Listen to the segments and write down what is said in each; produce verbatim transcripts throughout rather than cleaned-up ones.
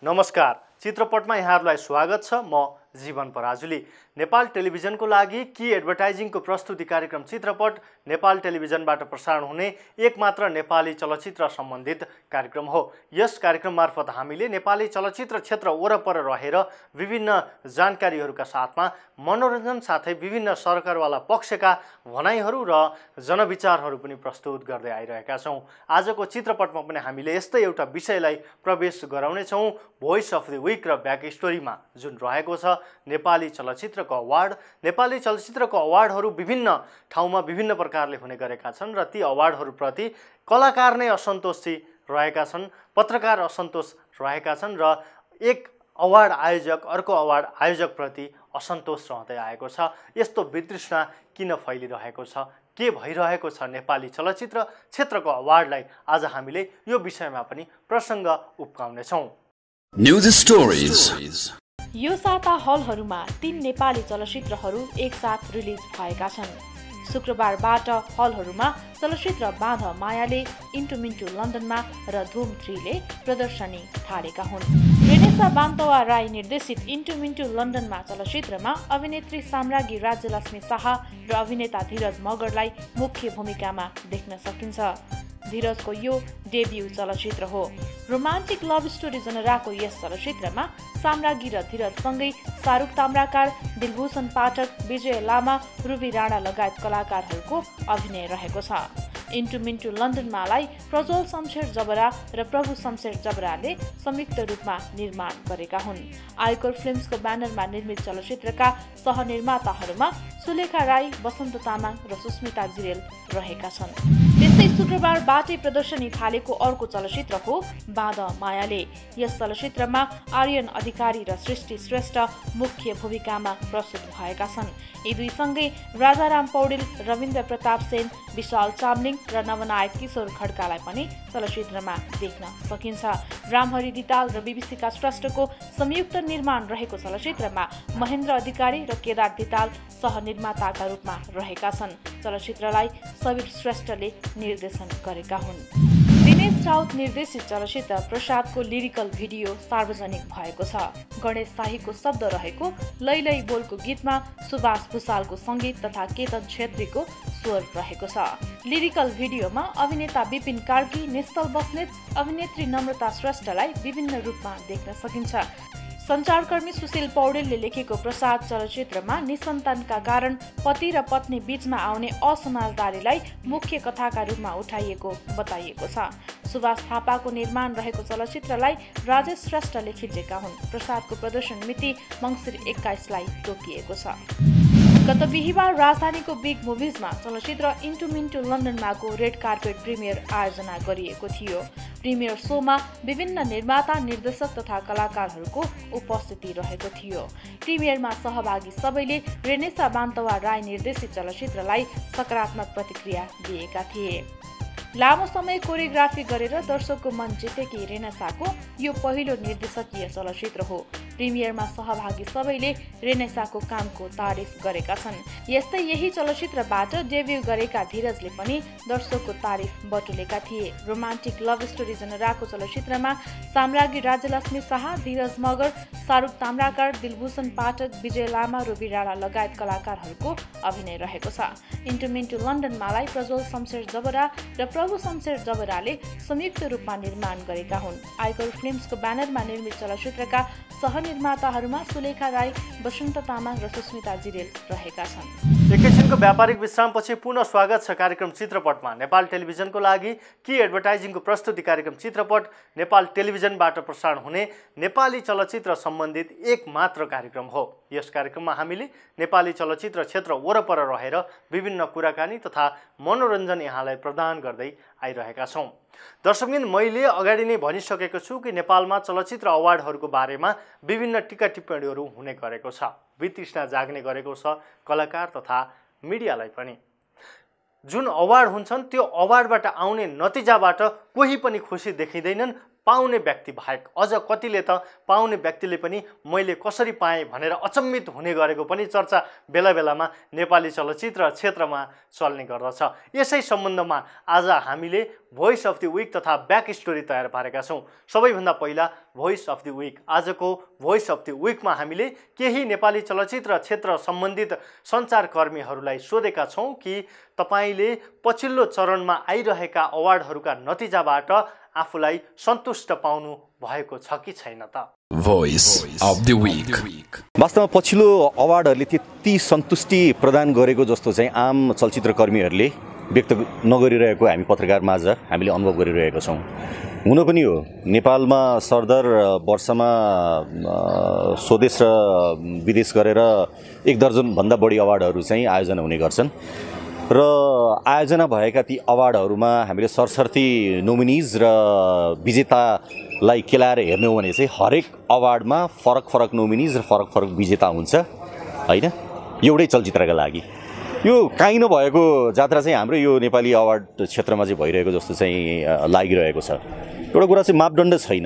नमस्कार, चित्रपटमा यहाँहरूलाई स्वागत छ। म जीवन पराजुली। नेपाल टेलिभिजनको लागि की एडभर्टाइजिङको प्रस्तुति कार्यक्रम चित्रपट नेपाल टेलिभिजनबाट प्रसारण हुने एकमात्र नेपाली चलचित्र सम्बन्धित कार्यक्रम हो। यस कार्यक्रम मार्फत हामीले नेपाली चलचित्र क्षेत्र वरपर रहेर विभिन्न जानकारीहरूका साथमा मनोरञ्जन साथै विभिन्न सरकारवाला पक्षका भनाइहरू र जनविचारहरू पनि प्रस्तुत गर्दै आइरहेका छौँ। आजको चित्रपटमा पनि हामीले यस्तै एउटा विषयलाई प्रवेश गराउनेछौँ, भोइस अफ द विक र ब्याक स्टोरीमा, जुन रहेको छ नेपाली चलचित्रको अवार्ड। नेपाली चलचित्रको अवार्डहरू विभिन्न ठाउँमा विभिन्न प्रकारले हुने गरेका छन् र ती अवार्डहरूप्रति कलाकार नै असन्तोषी रहेका छन्, पत्रकार असन्तोष रहेका छन् र एक अवार्ड आयोजक अर्को अवार्ड आयोजकप्रति असन्तोष रहँदै आएको छ। यस्तो वितृष्णा किन फैलिरहेको छ, के भइरहेको छ नेपाली चलचित्र क्षेत्रको अवार्डलाई, आज हामीले यो विषयमा पनि प्रसङ्ग उप्काउनेछौँ। News stories. यो साता हलहरूमा तीन नेपाली चलचित्रहरू एकसाथ रिलिज भएका छन्। शुक्रबारबाट हलहरूमा चलचित्र बाँध मायाले इन्टु मिन्टु लन्डनमा र धुम थ्रीले प्रदर्शनी थालेका हुन्। रेनेसा बान्तवा राई निर्देशित इन्टु मिन्टु लन्डनमा चलचित्रमा अभिनेत्री साम्राज्ञी राज्यलक्ष्मी शाह र अभिनेता धीरज मगरलाई मुख्य भूमिकामा देख्न सकिन्छ। धीरजको यो डेब्यू चलचित्र हो। रोमान्टिक लभ स्टोरी जनराको यस चलचित्रमा साम्राज्ञी र धीरजसँगै शाहरुख ताम्राकार, दिलभूषण पाठक, विजय लामा, रुबी राणा लगायत कलाकारहरूको अभिनय रहेको छ। इन्टु मिन्टु लन्डनमालाई प्रज्वल शमशेर जबरा र प्रभु शमशेर जबराले संयुक्त रूपमा निर्माण गरेका हुन्। आयकर फिल्म्सको ब्यानरमा निर्मित चलचित्रका सहनिर्माताहरूमा सुलेखा राई, वसन्त तामाङ र सुस्मिता जिरेल रहेका छन्। त्यस्तै शुक्रबारबाटै प्रदर्शनी थालेको अर्को चलचित्र हो बाँध मायाले। यस चलचित्रमा आर्यन अधिकारी र सृष्टि श्रेष्ठ मुख्य भूमिकामा प्रस्तुत भएका छन्। यी दुईसँगै राजाराम पौडेल, रविन्द्र प्रताप सेन, विशाल चामलिङ र नवनायक किशोर खड्कालाई पनि चलचित्रमा देख्न सकिन्छ। रामहरि दिताल र बीबीसीका श्रेष्ठको संयुक्त निर्माण रहेको चलचित्रमा महेन्द्र अधिकारी र केदार दिताल सहनिर्माताका रूपमा रहेका छन्। चलचित्रलाई सबीर श्रेष्ठले निर्देशन गरेका हुन्। दिनेश राउत निर्देशित चलचित्र प्रसादको लिरिकल भिडियो सार्वजनिक भएको छ। गणेश शाहीको शब्द रहेको लै लै बोलको गीतमा सुभाष भुसालको सङ्गीत तथा केतन छेत्रीको स्वर रहेको छ। लिरिकल भिडियोमा अभिनेता विपिन कार्की, निश्चल बस्नेत, अभिनेत्री नम्रता श्रेष्ठलाई विभिन्न रूपमा देख्न सकिन्छ। सञ्चारकर्मी सुशील पौडेलले लेखेको प्रसाद चलचित्रमा निसन्तानका कारण पति र पत्नी बीचमा आउने असमझदारीलाई मुख्य कथाका रूपमा उठाइएको बताइएको छ। सुभाष थापाको निर्माण रहेको चलचित्रलाई राजेश श्रेष्ठले खिचेका हुन्। प्रसादको प्रदर्शन मिति मङ्सिर एक्काइसलाई तोकिएको छ। गत बिहिबार राजधानीको बिग मुभिजमा चलचित्र इन्टु मिन्टु लन्डनमाको रेड कार्पेट प्रिमियर आयोजना गरिएको थियो। प्रिमियर शोमा विभिन्न निर्माता, निर्देशक तथा कलाकारहरूको उपस्थिति रहेको थियो। प्रिमियरमा सहभागी सबैले रेनेसा बान्तवा राई निर्देशित चलचित्रलाई सकारात्मक प्रतिक्रिया दिएका थिए। लामो समय कोरियोग्राफी गरेर दर्शकको मन जितेकी रेनेसाको यो पहिलो निर्देशकीय चलचित्र हो। प्रिमियरमा सहभागी सबैले रेनेसाको कामको तारिफ गरेका छन्। यस्तै यही चलचित्रबाट डेब्यू गरेका धीरजले पनि दर्शकको तारिफ बटुलेका थिए। रोमान्टिक लभ स्टोरी जनराको चलचित्रमा साम्राज्ञी राज्यलक्ष्मी शाह, धीरज मगर, शाहरुख ताम्राकार, दिलभूषण पाठक, विजय लामा, रुबी राणा लगायत कलाकारहरूको अभिनय रहेको छ। इन्टु मिन्टु लन्डनमालाई प्रज्वल शमशेर जबरा र प्रभु शमशेर जबराले संयुक्त रूपमा निर्माण गरेका हुन्। आयकर फिल्म्सको ब्यानरमा निर्मित चलचित्रका सहनिर्माताहरूमा सुलेखा राई, वसन्त तामाङ र सुस्मिता जिरेल रहेका छन्। एकैछिनको व्यापारिक विश्रामपछि पुनः स्वागत छ कार्यक्रम चित्रपटमा। नेपाल टेलिभिजनको लागि की एडभर्टाइजिङको प्रस्तुति कार्यक्रम चित्रपट नेपाल टेलिभिजनबाट प्रसारण हुने नेपाली चलचित्र सम्बन्धित एक मात्र कार्यक्रम हो। यस कार्यक्रममा हामीले नेपाली चलचित्र क्षेत्र वरपर रहेर विभिन्न कुराकानी तथा मनोरञ्जन यहाँलाई प्रदान गर्दै आइरहेका छौँ। दर्शकबिन, मैले अगाडि नै भनिसकेको छु कि नेपालमा चलचित्र अवार्डहरूको बारेमा विभिन्न टिका टिप्पणीहरू हुने गरेको छ। वितृष्णा जाग्ने गरेको छ कलाकार तथा मिडियालाई पनि। जुन अवार्ड हुन्छन् त्यो अवार्डबाट आउने नतिजाबाट कोही पनि खुसी देखिँदैनन्। पाउने व्यक्ति बाहेक अझ कतिले त पाउने व्यक्तिले पनि मैले कसरी पाएँ भनेर अचम्मित हुने गरेको पनि चर्चा बेला बेलामा नेपाली चलचित्र क्षेत्रमा चल्ने गर्दछ। यसै सम्बन्धमा आज हामीले भोइस अफ द विक तथा ब्याक स्टोरी तयार पारेका छौँ। सबैभन्दा पहिला भोइस अफ द विक। आजको भोइस अफ द विकमा हामीले केही नेपाली चलचित्र क्षेत्र सम्बन्धित सञ्चारकर्मीहरूलाई सोधेका छौँ कि तपाईँले पछिल्लो चरणमा आइरहेका अवार्डहरूका नतिजाबाट आफूलाई सन्तुष्ट पाउनु भएको छ कि छैन त। Voice of the week. वास्तवमा पछिल्लो अवार्डहरूले त्यति सन्तुष्टि प्रदान गरेको जस्तो चाहिँ आम चलचित्रकर्मीहरूले व्यक्त नगरिरहेको हामी पत्रकार माझ हामीले अनुभव गरिरहेका छौँ। हुन पनि हो, नेपालमा सरदर वर्षमा स्वदेश र विदेश गरेर एक दर्जनभन्दा बढी अवार्डहरू चाहिँ आयोजना हुने गर्छन् र आयोजना भएका ती अवार्डहरूमा हामीले सरसर्ती नोमिनिज र विजेतालाई केलाएर हेर्ने हो भने चाहिँ हरेक अवार्डमा फरक फरक नोमिनिज र फरक फरक विजेता हुन्छ होइन, एउटै चलचित्रका लागि। यो काहीँ नभएको जात्रा चाहिँ हाम्रो यो नेपाली अवार्ड क्षेत्रमा चाहिँ भइरहेको जस्तो चाहिँ लागिरहेको छ। एउटा कुरा चाहिँ मापदण्ड छैन,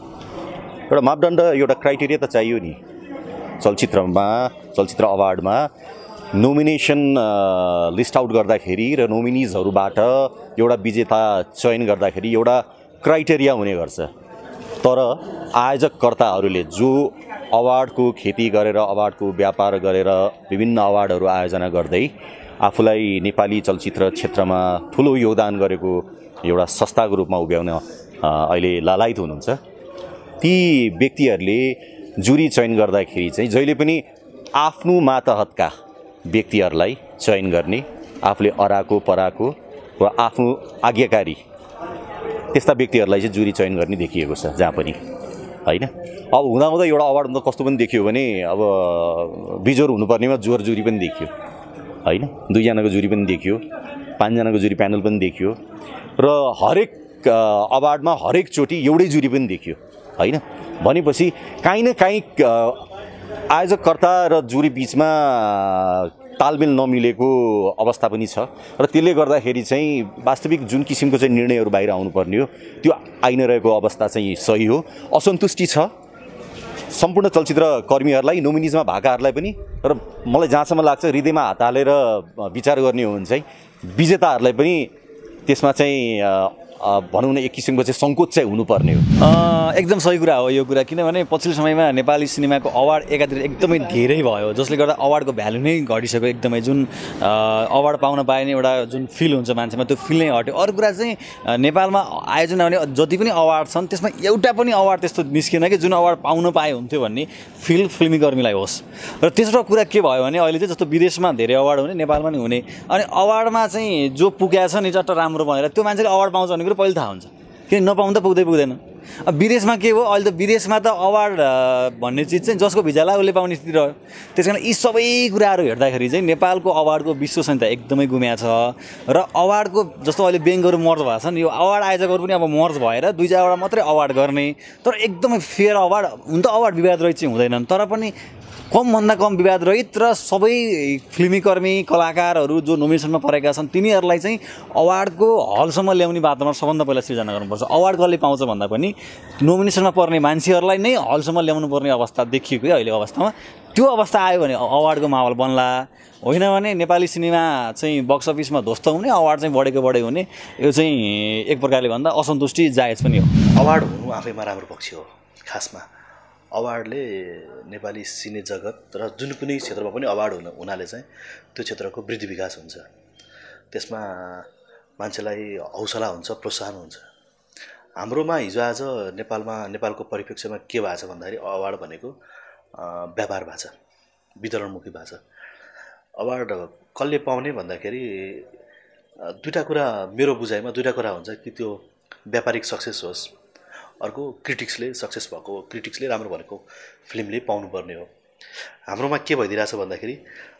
एउटा मापदण्ड एउटा क्राइटेरिया त चाहियो नि। चलचित्रमा चलचित्र अवार्डमा नोमिनेसन लिस्ट आउट गर्दाखेरि र नोमिनिजहरूबाट एउटा विजेता चयन गर्दाखेरि एउटा क्राइटेरिया हुने गर्छ। तर आयोजककर्ताहरूले जो अवार्डको खेती गरेर अवार्डको व्यापार गरेर विभिन्न अवार्डहरू आयोजना गर्दै आफूलाई नेपाली चलचित्र क्षेत्रमा ठुलो योगदान गरेको एउटा संस्थाको रूपमा उभ्याउन अहिले लालायित हुनुहुन्छ। ती व्यक्तिहरूले जुरी चयन गर्दाखेरि चाहिँ जहिले पनि आफ्नो मातहतका व्यक्तिहरूलाई चयन गर्ने, आफूले अराको पराको वा आफ्नो आज्ञाकारी त्यस्ता व्यक्तिहरूलाई चाहिँ जुरी चयन गर्ने देखिएको छ जहाँ पनि होइन। अब हुँदा हुँदा एउटा अवार्डमा त कस्तो पनि देखियो भने अब बिजोर हुनुपर्नेमा जोर जुरी पनि देखियो होइन, दुईजनाको जुरी पनि देखियो, पाँचजनाको जुरी प्यानल पनि देखियो र हरेक अवार्डमा हरेकचोटि एउटै जुरी पनि देखियो होइन। भनेपछि काहीँ न काहीँ आयोजककर्ता र जुरी बिचमा तालमेल नमिलेको अवस्था पनि छ र त्यसले गर्दाखेरि चाहिँ वास्तविक जुन किसिमको चाहिँ निर्णयहरू बाहिर आउनुपर्ने हो त्यो आइ नरहेको अवस्था चाहिँ सही हो। असन्तुष्टि छ सम्पूर्ण चलचित्र कर्मीहरूलाई, नोमिनिजमा भएकाहरूलाई पनि, र मलाई जहाँसम्म लाग्छ हृदयमा हात हालेर विचार गर्ने हो भने चाहिँ विजेताहरूलाई पनि त्यसमा चाहिँ भनौँ न एक किसिमको चाहिँ सङ्कोच चाहिँ हुनुपर्ने हो। एकदम सही कुरा हो यो कुरा, किनभने पछिल्लो समयमा नेपाली सिनेमाको अवार्ड एकातिर एकदमै धेरै भयो, जसले गर्दा अवार्डको भ्यालु नै घटिसक्यो एकदमै। जुन अवार्ड पाउन पाइने एउटा जुन फिल हुन्छ मान्छेमा त्यो फिल नै हट्यो। अरू कुरा चाहिँ नेपालमा आयोजना हुने जति पनि अवार्ड छन् त्यसमा एउटा पनि अवार्ड त्यस्तो निस्किएन कि जुन अवार्ड पाउन पाए हुन्थ्यो भन्ने फिल फिल्मीकर्मीलाई होस्। र तेस्रो कुरा के भयो भने अहिले चाहिँ जस्तो विदेशमा धेरै अवार्ड हुने, नेपालमा नि हुने, अनि अवार्डमा चाहिँ जो पुगेको छ नि चट्ट राम्रो भनेर त्यो मान्छेले अवार्ड पाउँछ भने कुरो पहिले थाहा हुन्छ, किन नपाउँदा पुग्दै पुग्दैन। अब विदेशमा के हो, अहिले त विदेशमा त अवार्ड भन्ने चिज चाहिँ जसको भिजा लाग्यो उसले पाउने स्थिति रह्यो। त्यस कारण यी सबै कुराहरू हेर्दाखेरि चाहिँ नेपालको अवार्डको विश्वसनीयता एकदमै गुम्या छ। र अवार्डको जस्तो अहिले ब्याङ्कहरू मर्ज भएको छ नि, यो अवार्ड आयोजकहरू पनि अब मर्ज भएर दुई चारवटा मात्रै अवार्ड गर्ने, तर एकदमै फेयर अवार्ड हुन त अवार्ड विवाद रहित चाहिँ हुँदैनन्, तर पनि कमभन्दा कम विवाद रहित र सबै फिल्मीकर्मी कलाकारहरू जो नोमिनेसनमा परेका छन् तिनीहरूलाई चाहिँ अवार्डको हलसम्म ल्याउने वातावरण सबभन्दा पहिला सृजना गर्नुपर्छ। अवार्ड कसले पाउँछ भन्दा पनि नोमिनेसनमा पर्ने मान्छेहरूलाई नै हलसम्म ल्याउनु पर्ने अवस्था देखिएको है अहिलेको अवस्थामा। त्यो अवस्था आयो भने अवार्डको माहौल बन्ला, होइन भने नेपाली सिनेमा चाहिँ बक्स अफिसमा ध्वस्त हुने, अवार्ड चाहिँ बढेको बढे हुने, यो चाहिँ एक प्रकारले भन्दा असन्तुष्टि जायज पनि हो। अवार्ड हुनु आफैमा राम्रो पक्ष हो। खासमा अवार्डले नेपाली सिने जगत र जुन कुनै क्षेत्रमा पनि अवार्ड हुन हुनाले चाहिँ त्यो क्षेत्रको वृद्धि विकास हुन्छ, त्यसमा मान्छेलाई हौसला हुन्छ, प्रोत्साहन हुन्छ। हाम्रोमा हिजो आज नेपालमा नेपालको परिप्रेक्ष्यमा के भएको छ भन्दाखेरि अवार्ड भनेको व्यापार भएको छ, वितरणमुखी भएको छ। अवार्ड कसले पाउने भन्दाखेरि दुईवटा कुरा मेरो बुझाइमा दुईवटा कुरा हुन्छ कि त्यो व्यापारिक सक्सेस होस्, अर्को क्रिटिक्सले सक्सेस भएको क्रिटिक्सले राम्रो भनेको फिल्मले पाउनुपर्ने हो। हाम्रोमा के भइदिरहेछ भन्दाखेरि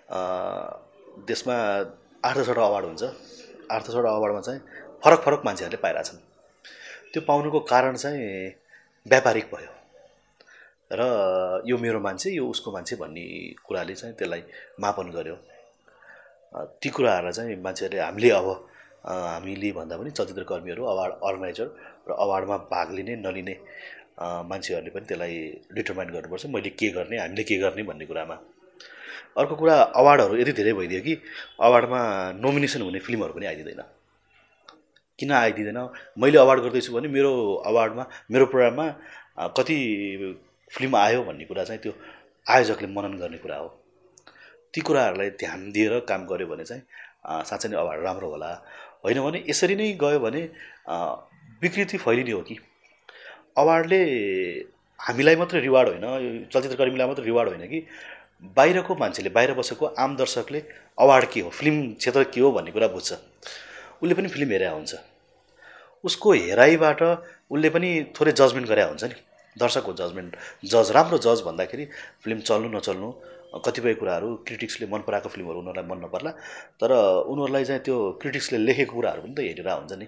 देशमा आठ दसवटा अवार्ड हुन्छ, आठ दसवटा अवार्डमा चाहिँ फरक फरक मान्छेहरूले पाइरहेछन्। त्यो पाउनुको कारण चाहिँ व्यापारिक भयो र यो मेरो मान्छे यो उसको मान्छे भन्ने कुराले चाहिँ त्यसलाई मापन गर्यो। ती कुराहरूलाई चाहिँ मान्छेहरूले हामीले अब हामीले भन्दा पनि चलचित्रकर्मीहरू अवार्ड अर्गनाइजर र अवार्डमा भाग लिने नलिने मान्छेहरूले पनि त्यसलाई डिटरमाइन गर्नुपर्छ मैले के गर्ने हामीले के गर्ने भन्ने कुरामा। अर्को कुरा अवार्डहरू यति धेरै भइदियो कि अवार्डमा नोमिनेसन हुने फिल्महरू पनि आइदिँदैन। किन आइदिँदैन? मैले अवार्ड गर्दैछु भने मेरो अवार्डमा मेरो प्रोग्राममा कति फिल्म आयो भन्ने कुरा चाहिँ त्यो आयोजकले मनन गर्ने कुरा हो। ती कुराहरूलाई ध्यान दिएर काम गर्यो भने चाहिँ साँच्चै नै अवार्ड राम्रो होला। होइन भने यसरी नै गयो भने विकृति फैलिने हो कि अवार्डले हामीलाई मात्रै रिवार्ड होइन, चलचित्रकर्मीलाई मात्रै रिवार्ड होइन कि बाहिरको मान्छेले, बाहिर बसेको आम दर्शकले अवार्ड के हो, फिल्म क्षेत्र के हो भन्ने कुरा बुझ्छ। उसले पनि फिल्म हेरेको हुन्छ, उसको हेराइबाट उसले पनि थोरै जजमेन्ट गरेको हुन्छ नि। दर्शकको जजमेन्ट, जज राम्रो जज भन्दाखेरि फिल्म चल्नु नचल्नु कतिपय कुराहरू क्रिटिक्सले मन पराएको फिल्महरू उनीहरूलाई मन नपर्ला, तर उनीहरूलाई चाहिँ त्यो क्रिटिक्सले लेखेको कुराहरू पनि त हेरेर हुन्छ नि।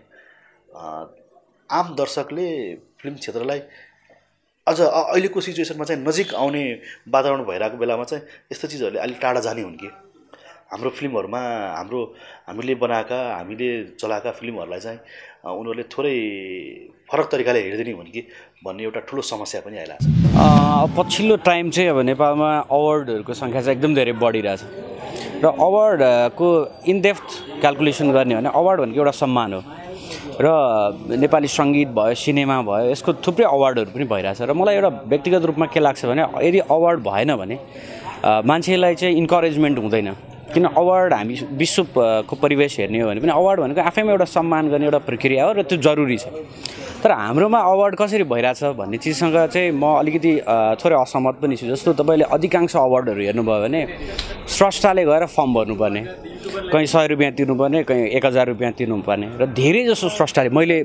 आम दर्शकले फिल्म क्षेत्रलाई अझ अहिलेको सिचुएसनमा चाहिँ नजिक आउने वातावरण भइरहेको बेलामा चाहिँ यस्तो चिजहरूले अलिक टाढा जाने हुन् कि हाम्रो फिल्महरूमा हाम्रो हामीले बनाएका हामीले चलाएका फिल्महरूलाई चाहिँ उनीहरूले थोरै फरक तरिकाले हेरिदिने हुन् कि भन्ने एउटा ठुलो समस्या पनि आइरहेको छ। पछिल्लो टाइम चाहिँ अब नेपालमा अवार्डहरूको सङ्ख्या चाहिँ एकदम धेरै बढिरहेछ र अवार्डको इनडेप्थ क्यालकुलेसन गर्ने भने अवार्ड भनेको एउटा सम्मान हो र नेपाली सङ्गीत भयो, सिनेमा भयो, यसको थुप्रै अवार्डहरू पनि भइरहेछ र मलाई एउटा व्यक्तिगत रूपमा के लाग्छ भने यदि अवार्ड भएन भने मान्छेलाई चाहिँ इन्करेजमेन्ट हुँदैन। किन अवार्ड हामी विश्वको परिवेश हेर्ने हो भने पनि अवार्ड भनेको आफैमा एउटा सम्मान गर्ने एउटा प्रक्रिया हो र त्यो जरुरी छ। तर हाम्रोमा अवार्ड कसरी भइरहेछ भन्ने चिजसँग चाहिँ म अलिकति थोरै असहमत पनि छु। जस्तो तपाईँले अधिकांश अवार्डहरू हेर्नुभयो भने स्रष्टाले गएर फर्म भर्नुपर्ने, कहीँ सय रुपियाँ तिर्नुपर्ने, कहीँ एक हजार रुपियाँ तिर्नुपर्ने र धेरै जसो स्रष्टाले, मैले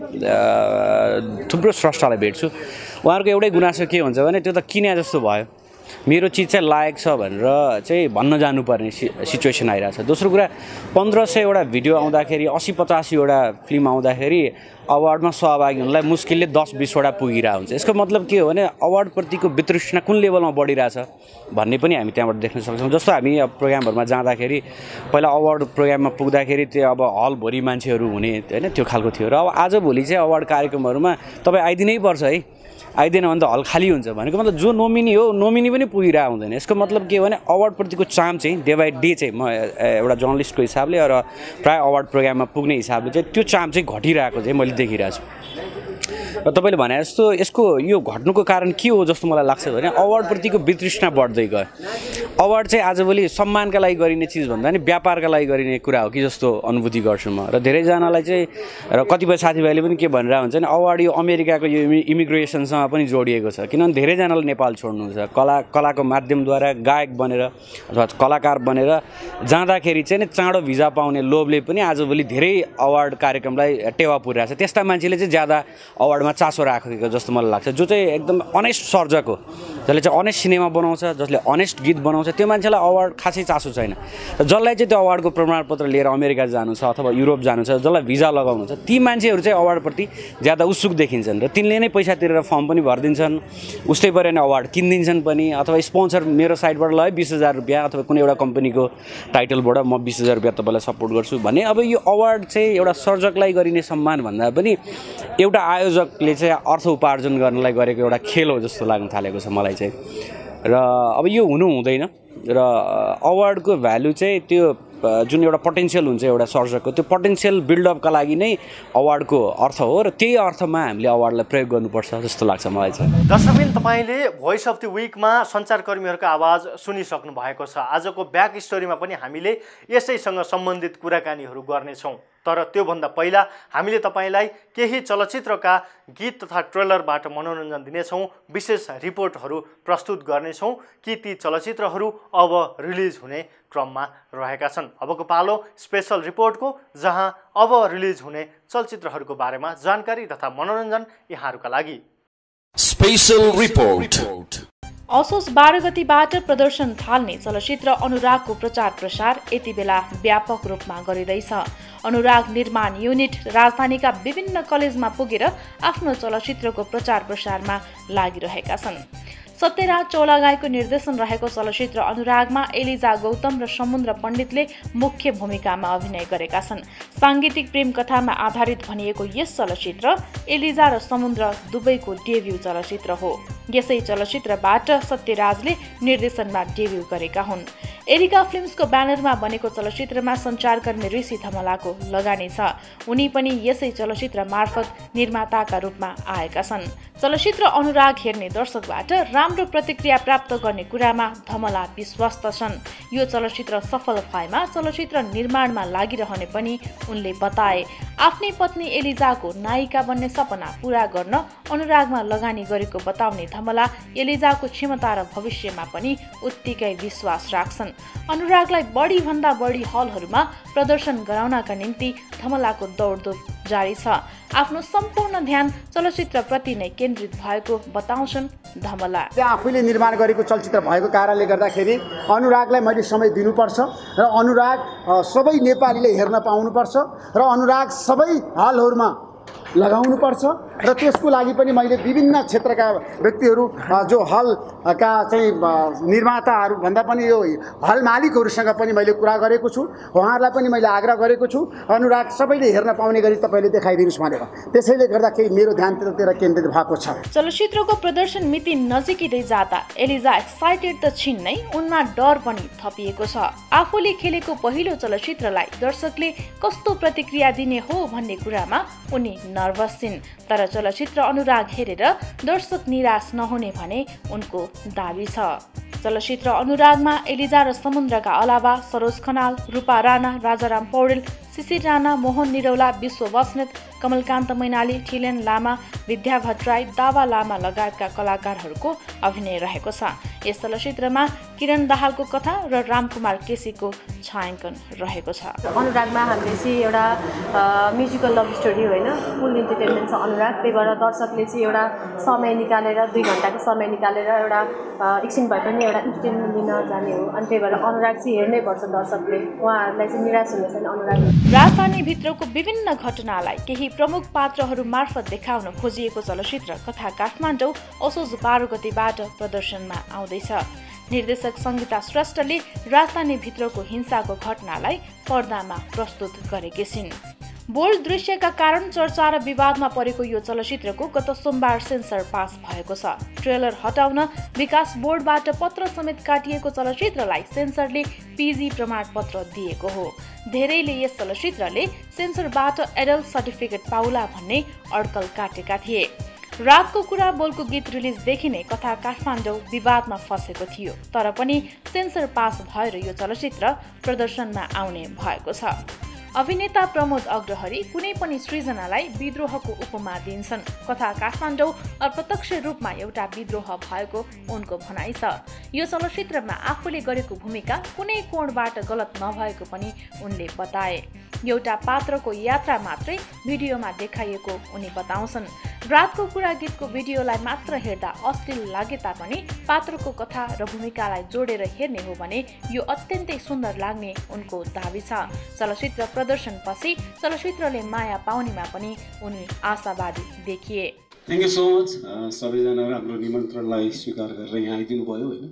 थुप्रो स्रष्टालाई भेट्छु, उहाँहरूको एउटै गुनासो के हुन्छ भने त्यो त किने जस्तो भयो, मेरो चिज चाहिँ लायक छ भनेर चाहिँ भन्न जानुपर्ने सि सिचुएसन आइरहेछ। दोस्रो कुरा पन्ध्र सयवटा भिडियो आउँदाखेरि असी पचासीवटा फिल्म आउँदाखेरि अवार्डमा सहभागी हुनलाई मुस्किलले दस बिसवटा पुगिरहेको हुन्छ। यसको मतलब के हो भने अवार्डप्रतिको वितृष्णा कुन लेभलमा बढिरहेछ भन्ने पनि हामी त्यहाँबाट देख्न सक्छौँ। जस्तो हामी प्रोग्रामहरूमा जाँदाखेरि पहिला अवार्ड प्रोग्राममा पुग्दाखेरि त्यो अब हलभरि मान्छेहरू हुने होइन त्यो खालको थियो र अब आजभोलि चाहिँ अवार्ड कार्यक्रमहरूमा तपाईँ आइदिनै पर्छ है, आइदिएन भने त हल खाली हुन्छ भनेको मतलब जो नोमिनी हो नोमिनी पनि पुगिरहेको हुँदैन। यसको मतलब के हो भने अवार्डप्रतिको चाम चाहिँ डे बाई डे चाहिँ म एउटा जर्नलिस्टको हिसाबले र प्राय अवार्ड प्रोग्राममा पुग्ने हिसाबले चाहिँ त्यो चाम चाहिँ घटिरहेको चाहिँ मैले देखिरहेको छु। र तपाईँले भने जस्तो यसको यो घट्नुको कारण के हो जस्तो मलाई लाग्छ भने अवार्डप्रतिको वितृष्णा बढ्दै गयो। अवार्ड चाहिँ आजभोलि सम्मानका लागि गरिने चिज भन्दा नि व्यापारका लागि गरिने कुरा हो कि जस्तो अनुभूति गर्छु म। र धेरैजनालाई चाहिँ र कतिपय साथीभाइले पनि के भनेर हुन्छ भने अवार्ड यो अमेरिकाको यो इमिग्रेसनसँग पनि जोडिएको छ, किनभने धेरैजनाले नेपाल छोड्नुहुन्छ कला कलाको माध्यमद्वारा गायक बनेर अथवा कलाकार बनेर जाँदाखेरि चाहिँ नि चाँडो भिजा पाउने लोभले पनि आजभोलि धेरै अवार्ड कार्यक्रमलाई टेवा पुर्याएको छ। त्यस्ता मान्छेले चाहिँ ज्यादा अवार्डमा चासो राखेको जस्तो मलाई लाग्छ, जो चाहिँ एकदम अनेस्ट सर्जक हो, जसले चाहिँ अनेस्ट सिनेमा बनाउँछ, जसले अनेस्ट गीत बनाउँछ, त्यो मान्छेलाई अवार्ड खासै चासो छैन। जसलाई चाहिँ त्यो अवार्डको प्रमाणपत्र लिएर अमेरिका जानु छ अथवा युरोप जानु छ, जसलाई भिजा लगाउनु छ, ती मान्छेहरू चाहिँ अवार्डप्रति ज्यादा उत्सुक देखिन्छन् र तिनले नै पैसा तिरेर फर्म पनि भरिदिन्छन्, उस्तै पऱ्यो नै अवार्ड किनिदिन्छन् पनि, अथवा स्पोन्सर मेरो साइडबाट ल है बिस हजार रुपियाँ अथवा कुनै एउटा कम्पनीको टाइटलबाट म बिस हजार रुपियाँ तपाईँलाई सपोर्ट गर्छु भने। अब यो अवार्ड चाहिँ एउटा सर्जकलाई गरिने सम्मान भन्दा पनि एउटा आयोजकले चाहिँ अर्थ उपार्जन गर्नलाई गरेको एउटा खेल हो जस्तो लाग्न थालेको छ मलाई चाहिँ। र अब यो हुनु हुँदैन र अवार्डको भ्यालु चाहिँ त्यो जुन एउटा पोटेन्सियल हुन्छ एउटा सर्जकको, त्यो पोटेन्सियल बिल्डअपका लागि नै अवार्डको अर्थ हो र त्यही अर्थमा हामीले अवार्डलाई प्रयोग गर्नुपर्छ जस्तो लाग्छ मलाई चाहिँ। दर्शकबिन, तपाईँले भोइस अफ द विकमा सञ्चारकर्मीहरूको आवाज सुनिसक्नु भएको छ। आजको ब्याक स्टोरीमा पनि हामीले यसैसँग सम्बन्धित कुराकानीहरू गर्नेछौँ, तर त्योभन्दा पहिला हामीले तपाईँलाई केही चलचित्रका गीत तथा ट्रेलरबाट मनोरञ्जन दिनेछौँ, विशेष रिपोर्टहरू प्रस्तुत गर्नेछौँ कि ती चलचित्रहरू अब रिलिज हुने क्रममा रहेका छन्। अबको पालो स्पेशल रिपोर्टको, जहाँ अब रिलिज हुने चलचित्रहरूको बारेमा जानकारी तथा मनोरञ्जन यहाँहरूका लागि। Special report. असोज बाह्र गतिबाट प्रदर्शन थाल्ने चलचित्र अनुरागको प्रचार प्रसार यति बेला व्यापक रूपमा गरिँदैछ। अनुराग निर्माण युनिट राजधानीका विभिन्न कलेजमा पुगेर आफ्नो चलचित्रको प्रचार प्रसारमा लागिरहेका छन्। सत्यराज चौलागाईको निर्देशन रहेको चलचित्र अनुरागमा एलिजा गौतम र समुद्र पण्डितले मुख्य भूमिकामा अभिनय गरेका छन्। साङ्गीतिक प्रेम कथामा आधारित भनिएको यस चलचित्र एलिजा र समुद्र दुवैको डेब्यू चलचित्र हो। यसै चलचित्रबाट सत्यराजले निर्देशनमा डेब्यू गरेका हुन्। एरिका फिल्म्सको ब्यानरमा बनेको चलचित्रमा सञ्चारकर्मी ऋषि धमलाको लगानी छ। उनी पनि यसै चलचित्र मार्फत निर्माताका रूपमा आएका छन्। चलचित्र अनुराग हेर्ने दर्शकबाट राम्रो प्रतिक्रिया प्राप्त गर्ने कुरामा धमला विश्वस्त छन्। यो चलचित्र सफल भएमा चलचित्र निर्माणमा लागिरहने पनि उनले बताए। आफ्नै पत्नी एलिजाको नायिका बन्ने सपना पूरा गर्न अनुरागमा लगानी गरेको बताउने धमला एलिजाको क्षमता र भविष्यमा पनि उत्तिकै विश्वास राख्छन्। अनुरागलाई बढी भन्दा बढी हलहरूमा प्रदर्शन गराउनका निम्ति धमलाको दौडधुप जारी छ। आफ्नो सम्पूर्ण ध्यान चलचित्रप्रति नै केन्द्रित भएको बताउँछन् धमला। आफैले निर्माण गरेको चलचित्र भएको कारणले गर्दाखेरि अनुरागलाई मैले समय दिनुपर्छ र अनुराग सबै नेपालीले हेर्न पाउनुपर्छ र अनुराग सबै हलहरूमा लगाउनुपर्छ र त्यसको लागि पनि मैले विभिन्न क्षेत्रका व्यक्तिहरू जो हलका चाहिँ निर्माताहरू भन्दा पनि यो हल मालिकहरूसँग पनि मैले कुरा गरेको छु। उहाँहरूलाई पनि मैले आग्रह गरेको छु अनुराग सबैले हेर्न पाउने गरी तपाईँले देखाइदिनुहोस् भनेर। त्यसैले गर्दाखेरि मेरो ध्यान त्यतातिर केन्द्रित भएको छ। चलचित्रको प्रदर्शन मिति नजिकै जाँदा एलिजा एक्साइटेड त छिन् नै, उनमा डर पनि थपिएको छ। आफूले खेलेको पहिलो चलचित्रलाई दर्शकले कस्तो प्रतिक्रिया दिने हो भन्ने कुरामा उनी नर्भस छिन्। तर चलचित्र अनुराग हेरेर दर्शक निराश नहुने भने उनको दाबी छ। चलचित्र अनुरागमा एलिजा र समुद्रका अलावा सरोज खनाल, रूपा राणा, राजाराम पौडेल, शिशिर राणा, मोहन निरौला, विश्व बस्नेत, कमलकान्त मैनाली, ठिलेन लामा, विद्या भट्टराई, दावा लामा लगायतका कलाकारहरूको अभिनय रहेको छ। यस चलचित्रमा किरण दाहालको कथा र रामकुमार केसीको छायाङ्कन रहेको छ। अनुरागमा हामीले चाहिँ एउटा म्युजिकल लभ स्टोरी होइन, फुल इन्टरटेनमेन्ट छ अनुराग। त्यही भएर दर्शकले चाहिँ एउटा समय निकालेर दुई घन्टाको समय निकालेर एउटा एकछिन भए पनि एउटा इन्टरटेनमेन्ट लिन जाने हो। अनि त्यही भएर अनुराग चाहिँ हेर्नै पर्छ दर्शकले, उहाँहरूलाई चाहिँ निराश हुने छैन अनुराग। राजधानी भित्रको विभिन्न घटनालाई केही प्रमुख पात्रहरू मार्फत देखाउन खोजिएको चलचित्र कथा काठमाडौँ असोज बाह्र गतेबाट प्रदर्शनमा आउँदैछ। निर्देशक सङ्गीता श्रेष्ठले राजधानी भित्रको हिंसाको घटनालाई पर्दामा प्रस्तुत गरेकी छिन्। बोल्ड दृश्यका कारण चर्चा र विवादमा परेको यो चलचित्रको गत सोमबार सेन्सर पास भएको छ। ट्रेलर हटाउन विकास बोर्डबाट पत्र समेत काटिएको चलचित्रलाई सेन्सरले पिजी प्रमाणपत्र दिएको हो। धेरैले यस चलचित्रले सेन्सरबाट एडल्ट सर्टिफिकेट पाउला भन्ने अड्कल काटेका थिए। रातको कुरा बोलको गीत रिलिजदेखि नै कथा काठमाडौँ विवादमा फसेको थियो। तर पनि सेन्सर पास भएर यो चलचित्र प्रदर्शनमा आउने भएको छ। अभिनेता प्रमोद अग्रहरी कुनै पनि सृजनालाई विद्रोहको उपमा दिन्छन्। कथा काठमाडौँ अप्रत्यक्ष रूपमा एउटा विद्रोह भएको उनको भनाइ छ। यो चलचित्रमा आफूले गरेको भूमिका कुनै कोणबाट गलत नभएको पनि उनले बताए। एउटा पात्रको यात्रा मात्रै भिडियोमा देखाइएको उनी बताउँछन्। रातको कुरा गीतको भिडियोलाई मात्र हेर्दा अश्लील लागे तापनि पात्रको कथा र भूमिकालाई जोडेर हेर्ने हो भने यो अत्यन्तै सुन्दर लाग्ने उनको दाबी छ। चलचित्र प्रदर्शनपछि चलचित्रले माया पाउनेमा पनि उनी आशावादी देखिए। थ्याङ्क यू सो मच सबैजना हाम्रो निमन्त्रणलाई स्वीकार गरेर यहाँ आइदिनु भयो होइन।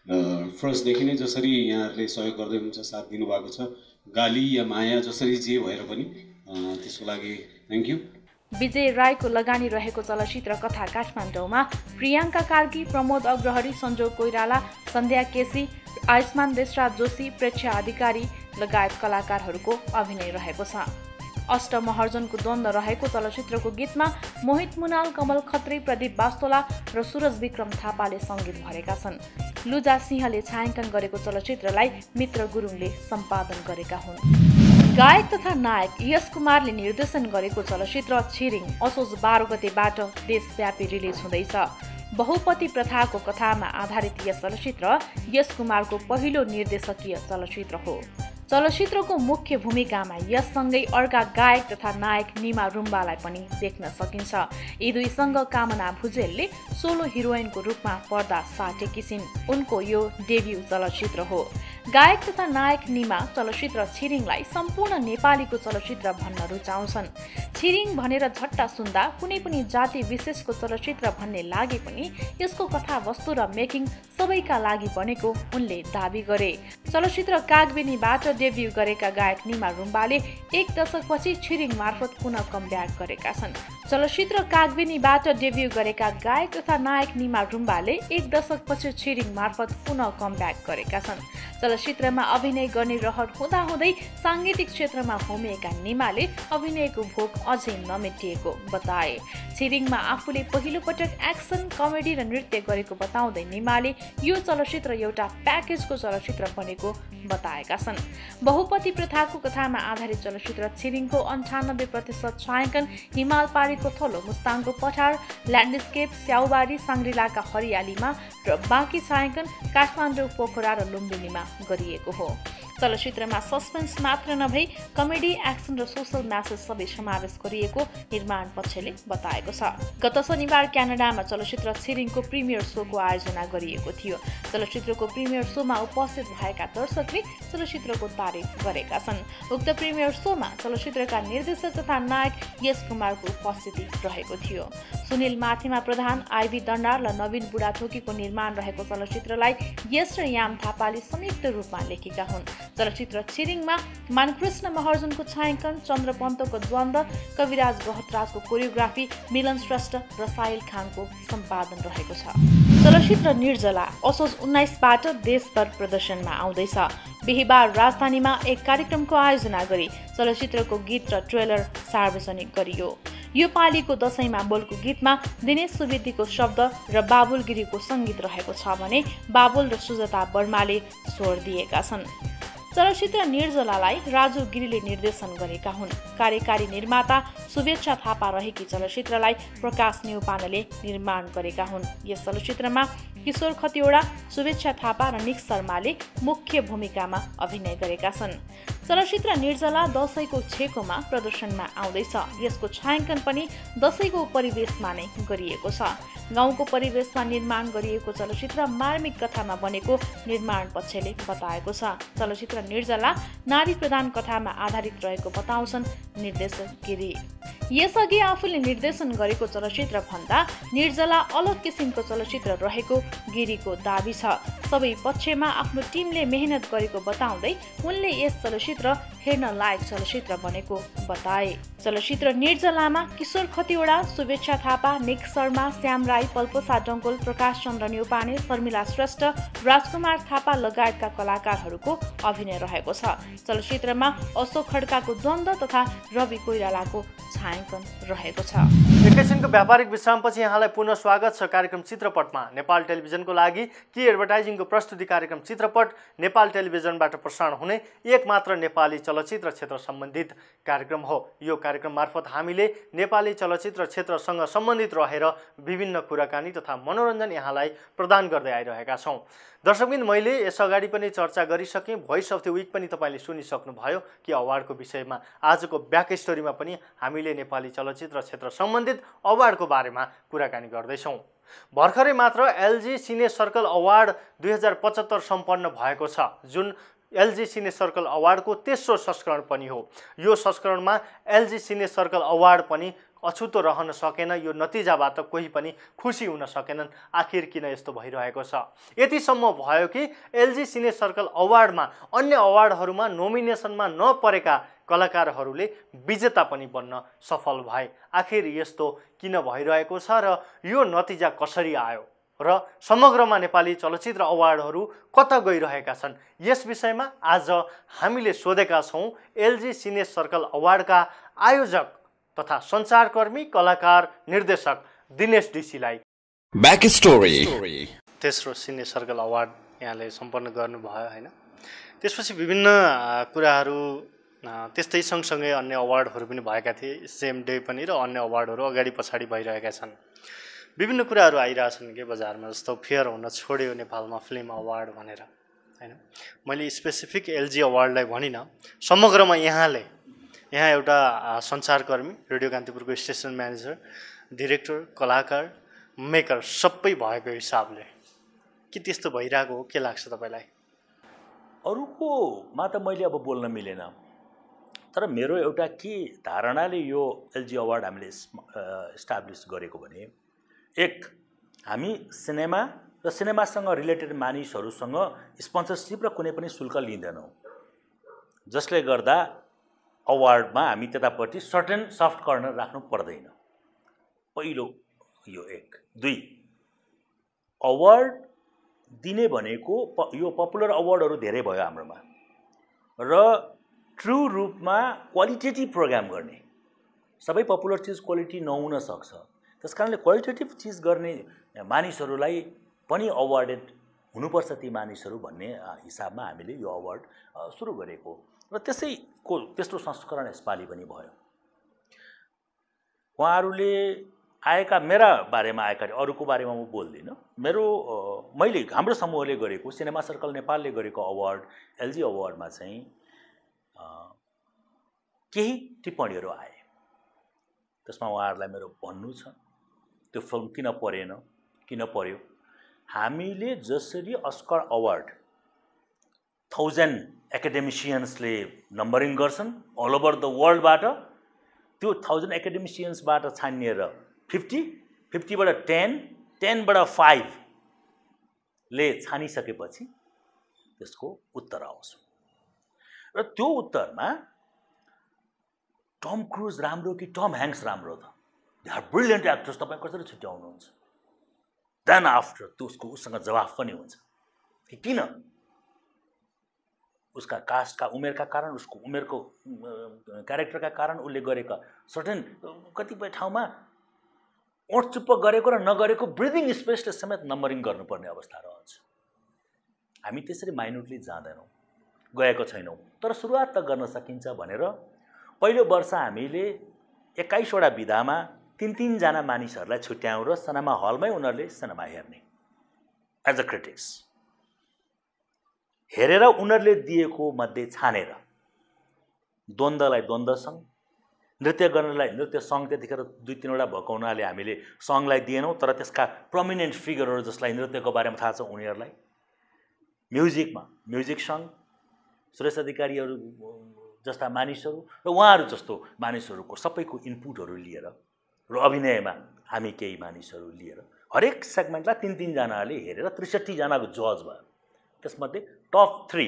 र फर्स्टदेखि नै जसरी यहाँहरूले सहयोग गर्दै हुनुहुन्छ, साथ दिनुभएको छ, गाली या माया जसरी जे भएर पनि त्यसको लागि थ्याङ्क यू। विजय रायको लगानी रहेको चलचित्र कथा काठमाडौँमा प्रियङ्का कार्की, प्रमोद अग्रहरी, सञ्जोग कोइराला, सन्ध्या केसी, आयुष्मान देशराज जोशी, प्रेक्षा अधिकारी लगायत कलाकारहरूको अभिनय रहेको छ। अष्टमहर्जनको द्वन्द्व रहेको चलचित्रको गीतमा मोहित मुनाल, कमल खत्री, प्रदीप बास्तोला र सुरज विक्रम थापाले सङ्गीत भरेका छन्। लुजा सिंहले छायाङ्कन गरेको चलचित्रलाई मित्र गुरुङले सम्पादन गरेका हुन्। गायक तथा नायक यश कुमारले निर्देशन गरेको चलचित्र छिरिङ असोज बाह्र गतेबाट देशव्यापी रिलिज हुँदैछ। बहुपति प्रथाको कथामा आधारित यस चलचित्र यश कुमारको पहिलो निर्देशकीय चलचित्र हो। चलचित्रको मुख्य भूमिकामा यससँगै अर्का गायक तथा नायक निमा रुम्बालाई पनि देख्न सकिन्छ। यी दुईसँग कामना भुजेलले सोलो हिरोइनको रूपमा पर्दा साटेकी छिन्। उनको यो डेब्यू चलचित्र हो। गायक तथा नायक निमा चलचित्र छिरिङलाई सम्पूर्ण नेपालीको चलचित्र भन्न रुचाउँछन्। छिरिङ भनेर झट्टा सुन्दा कुनै पनि जाति विशेषको चलचित्र भन्ने लागे पनि यसको कथावस्तु र मेकिङ सबैका लागि बनेको उनले दाबी गरे। चलचित्र कागबेनीबाट डेब्यू गरेका गायक निमा रुम्बाले एक दशकपछि छिरिङ मार्फत पुनः कमब्याक गरेका छन्। चलचित्र कागबेनीबाट डेब्यू गरेका गायक तथा नायक निमा रुम्बाले एक दशकपछि छिरिङ मार्फत पुनः कमब्याक गरेका छन्। चलचित्रमा अभिनय गर्ने रहर हुँदाहुँदै साङ्गीतिक क्षेत्रमा होमिएका निमाले अभिनयको भोक अझै नमेटिएको बताए। छिरिङमा आफूले पहिलो पटक एक्सन, कमेडी र नृत्य गरेको बताउँदै निमाले यो चलचित्र एउटा प्याकेजको चलचित्र बनेको बताएका छन्। बहुपति प्रथाको कथामा आधारित चलचित्र छिरिङको अन्ठानब्बे प्रतिशत छायाङ्कन हिमाल पारीको थलो मुस्ताङको पठार, ल्यान्डस्केप, स्याउबारी, साङ्ग्रिलाका हरियालीमा र बाँकी छायाङ्कन काठमाडौँ, पोखरा र लुम्बिनीमा गरिएको हो। चलचित्रमा सस्पेन्स मात्र नभई कमेडी, एक्सन र सोसल म्यासेज सबै समावेश गरिएको निर्माण पक्षले बताएको छ। गत शनिबार क्यानाडामा चलचित्र छिरिङको प्रिमियर सोको आयोजना गरिएको थियो। चलचित्रको प्रिमियर सोमा उपस्थित भएका दर्शकले चलचित्रको तारिफ गरेका छन्। उक्त प्रिमियर सोमा चलचित्रका निर्देशक तथा नायक यश कुमारको उपस्थिति रहेको थियो। सुनिल माथिमा प्रधान, आइबी दण्डार र नवीन बुढाथोकीको निर्माण रहेको चलचित्रलाई यश र याम थापाले संयुक्त रूपमा लेखेका हुन्। चलचित्र छिरिङमा मानकृष्ण महर्जनको छायाङ्कन, चन्द्रपन्तको द्वन्द्व, कविराज गहतराजको कोरियोग्राफी, मिलन श्रेष्ठ र साहिल खानको सम्पादन रहेको छ। चलचित्र निर्जला असोज उन्नाइसबाट देशभर प्रदर्शनमा आउँदैछ। बिहिबार राजधानीमा एक कार्यक्रमको आयोजना गरी चलचित्रको गीत र ट्रेलर सार्वजनिक गरियो। यो पालीको दशैंमा बोलको गीतमा दिनेश सुवेदीको शब्द र बाबुल गिरीको सङ्गीत रहेको छ भने बाबुल र सुजता बर्माले स्वर दिएका छन्। चलचित्र निर्जलालाई राजु गिरीले निर्देशन गरेका हुन्। कार्यकारी निर्माता शुभेच्छा थापा रहेकी चलचित्रलाई प्रकाश न्यौपानेले निर्माण गरेका हुन्। यस चलचित्रमा किशोर खतिवडा, शुभेच्छा थापा र निक शर्माले मुख्य भूमिकामा अभिनय गरेका छन्। चलचित्र निर्जला दशैंको छेकोमा प्रदर्शनमा आउँदैछ। यसको छायाङ्कन पनि दशैंको परिवेशमा नै गरिएको छ। गाउँको परिवेशमा निर्माण गरिएको चलचित्र मार्मिक कथामा बनेको निर्माण पक्षले बताएको छ। चलचित्र निर्जला नारी प्रधान कथामा आधारित रहेको बताउँछन् निर्देशक गिरी। यसअघि आफूले निर्देशन गरेको चलचित्र भन्दा निर्जला अलग किसिमको चलचित्र रहेको गिरीको दाबी छ। सबै पक्षमा आफ्नो टिमले मेहनत गरेको बताउँदै उनले यस चलचित्र हेर्न लायक चलचित्र बनेको बताए। चलचित्र निर्जलामा किशोर खतिवडा, शुभेच्छा थापा, निक शर्मा, श्याम राई, पल्पोसा डङ्गोल, प्रकाश चन्द्र न्यौपाने, शर्मिला श्रेष्ठ, राजकुमार थापा लगायतका कलाकारहरूको अभिनय रहेको छ। चलचित्रमा अशोक खड्काको द्वन्द्व तथा रवि कोइरालाको छायाङ्कन रहेको छ। एकैछिनको व्यापारिक विश्रामपछि यहाँलाई पुनः स्वागत छ कार्यक्रम चित्रपटमा। नेपाल टेलिभिजनको लागि कि एडभर्टाइजिङको प्रस्तुति कार्यक्रम चित्रपट नेपाल टेलिभिजनबाट प्रसारण हुने एक मात्र नेपाली चलचित्र क्षेत्र सम्बन्धित कार्यक्रम हो। यो कार्यक्रम मार्फत हामीले नेपाली चलचित्र क्षेत्रसँग सम्बन्धित रहेर विभिन्न कुराकानी तथा मनोरञ्जन यहाँलाई प्रदान गर्दै आइरहेका छौँ। दर्शकबिन, मैले यसअगाडि पनि चर्चा गरिसकेँ। भोइस अफ द विक पनि तपाईँले सुनिसक्नुभयो कि अवार्डको विषयमा। आजको ब्याक स्टोरीमा पनि हामीले नेपाली चलचित्र क्षेत्र सम्बन्धित अवार्डको बारेमा कुराकानी गर्दैछौँ। भर्खरै मात्र एलजी सिने सर्कल अवार्ड दुई हजार पचहत्तर सम्पन्न भएको छ, जुन एलजी सिने सर्कल अवार्डको तेस्रो संस्करण पनि हो। यो संस्करणमा एलजी सिने सर्कल अवार्ड पनि अछुतो रहन सकेन। यो नतिजाबाट कोही पनि खुसी हुन सकेनन्। आखिर किन यस्तो भइरहेको छ? यतिसम्म भयो कि एलजी सिने सर्कल अवार्डमा अन्य अवार्डहरूमा नोमिनेसनमा नपरेका कलाकारहरूले विजेता पनि बन्न सफल भए। आखिर यस्तो किन भइरहेको छ र यो नतिजा कसरी आयो र समग्रमा नेपाली चलचित्र अवार्डहरू कता गइरहेका छन्, यस विषयमा आज हामीले सोधेका छौँ एलजी सिने सर्कल अवार्डका आयोजक तथा सञ्चारकर्मी, कलाकार, निर्देशक दिनेश ढिसीलाई। Back story. तेस्रो सिने सर्कल अवार्ड यहाँले सम्पन्न गर्नुभयो होइन? त्यसपछि विभिन्न कुराहरू त्यस्तै सँगसँगै अन्य अवार्डहरू पनि भएका थिए। सेम डे पनि र अन्य अवार्डहरू अगाडि पछाडि भइरहेका छन्। विभिन्न कुराहरू आइरहेछन् कि बजारमा, जस्तो फेयर हुन छोड्यो नेपालमा फिल्म अवार्ड भनेर होइन। मैले स्पेसिफिक एलजी अवार्डलाई भनिनँ, समग्रमा यहाँले यहाँ एउटा सञ्चारकर्मी, रेडियो कान्तिपुरको स्टेसन म्यानेजर, डिरेक्टर, कलाकार, मेकर सबै भएको हिसाबले के त्यस्तो भइरहेको हो? के लाग्छ तपाईँलाई? अरूकोमा त मैले अब बोल्न मिलेन। तर मेरो एउटा के धारणाले यो एलजी अवार्ड हामीले इस्टाब्लिस गरेको भने एक हामी सिनेमा र सिनेमासँग रिलेटेड मानिसहरूसँग स्पोन्सरसिप र कुनै पनि शुल्क लिँदैनौँ, जसले गर्दा अवार्डमा हामी त्यतापट्टि सर्टेन सफ्ट कर्नर राख्नु पर्दैन। पहिलो यो एक। दुई, अवार्ड दिने भनेको यो पपुलर अवार्डहरू धेरै भयो हाम्रोमा र ट्रु रूपमा क्वालिटेटिभ प्रोग्राम गर्ने, सबै पपुलर चिज क्वालिटी नहुन सक्छ, त्यसकारणले क्वालिटेटिभ चिज गर्ने मानिसहरूलाई पनि अवार्डेड हुनुपर्छ ती मानिसहरू भन्ने हिसाबमा हामीले यो अवार्ड सुरु गरेको र त्यसैको त्यस्तो संस्करण यसपालि पनि भयो। उहाँहरूले आएका मेरा बारेमा आएका अरूको बारेमा म बोल्दिनँ, मेरो मैले हाम्रो समूहले गरेको सिनेमा सर्कल नेपालले गरेको अवार्ड एलजी अवार्डमा चाहिँ केही टिप्पणीहरू आए। त्यसमा उहाँहरूलाई मेरो भन्नु छ त्यो फिल्म किन परेन, किन पर्यो। हामीले जसरी अस्कर अवार्ड थाउजन्ड एकाडेमिसियन्सले नम्बरिङ गर्छन् अल ओभर द वर्ल्डबाट, त्यो थाउजन्ड एकाडेमिसियन्सबाट छानिएर फिफ्टी फिफ्टीबाट टेन टेनबाट फाइभले छानिसकेपछि त्यसको उत्तर आउँछ र त्यो उत्तरमा टम क्रुज राम्रो कि टम ह्याङ्क्स राम्रो त, दे आर ब्रिलियन्ट एक्टर्स, तपाईँ कसरी छुट्याउनुहुन्छ। देन आफ्टर त्यो उसको उसँग जवाफ पनि हुन्छ कि किन उसका कास्टका उमेरका कारण, उसको उमेरको क्यारेक्टरका कारण उसले गरेका सर्टेन कतिपय ठाउँमा ओठ चुप्प गरेको र नगरेको ब्रिदिङ स्पेसले समेत नम्बरिङ गर्नुपर्ने अवस्था रहन्छ। हामी त्यसरी माइन्युटली जाँदैनौँ, गएको छैनौँ, तर सुरुवात त गर्न सकिन्छ भनेर पहिलो वर्ष हामीले एक्काइसवटा विधामा तिन तिनजना मानिसहरूलाई छुट्याउँ र सिनेमा हलमै उनीहरूले सिनेमा हेर्ने एज अ क्रिटिक्स हेरेर उनीहरूले दिएको मध्ये छानेर द्वन्द्वलाई द्वन्द्व सङ्घ, नृत्य गर्नलाई नृत्य सङ्घ, त्यतिखेर दुई तिनवटा भएको हुनाले हामीले सङ्घलाई दिएनौँ, तर त्यसका प्रोमिनेन्ट फिगरहरू जसलाई नृत्यको बारेमा थाहा छ उनीहरूलाई, म्युजिकमा म्युजिक सङ्घ, सुरेश अधिकारीहरू जस्ता मानिसहरू र उहाँहरू जस्तो मानिसहरूको सबैको इनपुटहरू लिएर र अभिनयमा हामी केही मानिसहरू लिएर हरेक सेगमेन्टलाई तिन तिनजनाले हेरेर त्रिसठीजनाको जज भयो। त्यसमध्ये टप थ्री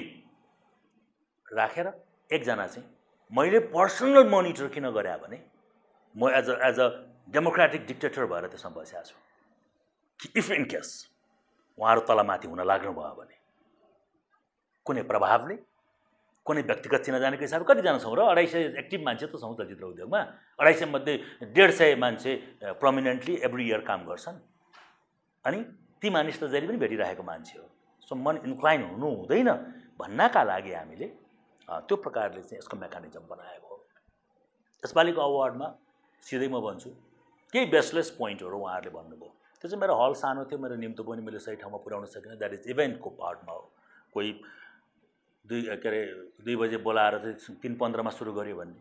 राखेर एकजना चाहिँ मैले पर्सनल मोनिटर किन गरे भने म as a as a democratic dictator भएर त्यसमा बसेको छु कि इफ इन केस उहाँहरू तलमाथि हुन लाग्नुभयो भने कुनै प्रभावले, कुनै व्यक्तिगत चिनाजानेको हिसाबले कतिजना छौँ र अढाई सय एक्टिभ मान्छे त छौँ चलचित्र उद्योगमा, अढाई सय मध्ये डेढ सय मान्छे प्रमिनेन्टली एभ्री इयर काम गर्छन् अनि ती मानिस त जहिले पनि भेटिरहेको मान्छे हो। सो मन इन्क्लाइन हुनु हुँदैन भन्नका लागि हामीले त्यो प्रकारले चाहिँ यसको मेकानिजम बनाएको हो। यसपालिको अवार्डमा सिधै म भन्छु केही बेसलेस पोइन्टहरू उहाँहरूले भन्नुभयो, त्यो चाहिँ मेरो हल सानो थियो, मेरो निम्तो पनि मैले सही ठाउँमा पुर्याउन सकिनँ, द्याट इज इभेन्टको पार्टमा हो। कोही दुई के अरे दुई बजे बोलाएर चाहिँ तिन पन्ध्रमा सुरु गर्यो भन्ने,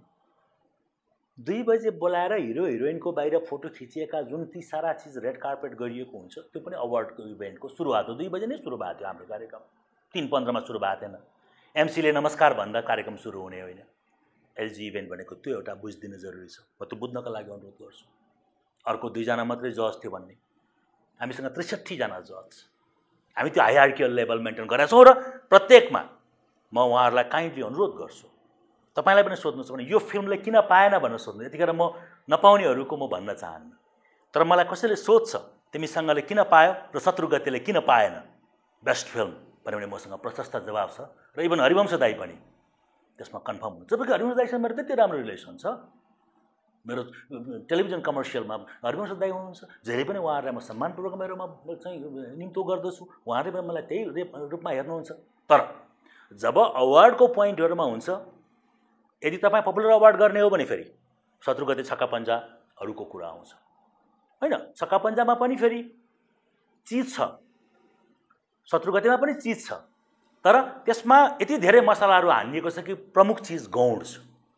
दुई बजे बोलाएर हिरो हिरोइनको बाहिर फोटो खिचिएका जुन ती सारा चिज रेड कार्पेट गरिएको हुन्छ त्यो पनि अवार्डको इभेन्टको सुरुवात हो। दुई बजे नै सुरु भएको थियो हाम्रो कार्यक्रम, तिन पन्ध्रमा सुरु भएको थिएन। एमसीले नमस्कार भन्दा कार्यक्रम सुरु हुने होइन। एलजी इभेन्ट भनेको त्यो एउटा बुझिदिनु जरुरी छ, म त्यो बुझ्नको लागि अनुरोध गर्छु। अर्को दुईजना मात्रै जज थियो भन्ने, हामीसँग त्रिसठीजना जज, हामी त्यो हायरार्कियल लेभल मेन्टेन गरेका छौँ र प्रत्येकमा म उहाँहरूलाई काइन्डली अनुरोध गर्छु, तपाईँलाई पनि सोध्नु छ भने यो फिल्मले किन पाएन भनेर सोध्नु। यतिखेर म नपाउनेहरूको म भन्न चाहन्न, तर मलाई कसैले सोध्छ तिमीसँगले किन पायो र शत्रुगतिले किन पाएन बेस्ट फिल्म भन्यो भने मसँग प्रशस्त जवाब छ र इभन हरिवंश दाई पनि त्यसमा कन्फर्म हुन्छ। जबकि हरिवंश दाईसँग मेरो त्यति राम्रो रिलेसन छ, मेरो टेलिभिजन कमर्सियलमा हरिवंश दाई हुनुहुन्छ, जहिले पनि उहाँहरूलाई म सम्मानपूर्वक मेरोमा चाहिँ निम्तो गर्दछु, उहाँहरूले पनि मलाई त्यही रूपमा हेर्नुहुन्छ। तर जब अवार्डको पोइन्टहरूमा हुन्छ, यदि तपाईँ पपुलर अवार्ड गर्ने हो भने फेरि शत्रुगति छक्का पन्जाहरूको कुरा आउँछ होइन। छक्का पन्जामा पनि फेरि चिज छ, शत्रुगतिमा पनि चिज छ, तर त्यसमा यति धेरै मसलाहरू हानिएको छ कि प्रमुख चिज गौड छ।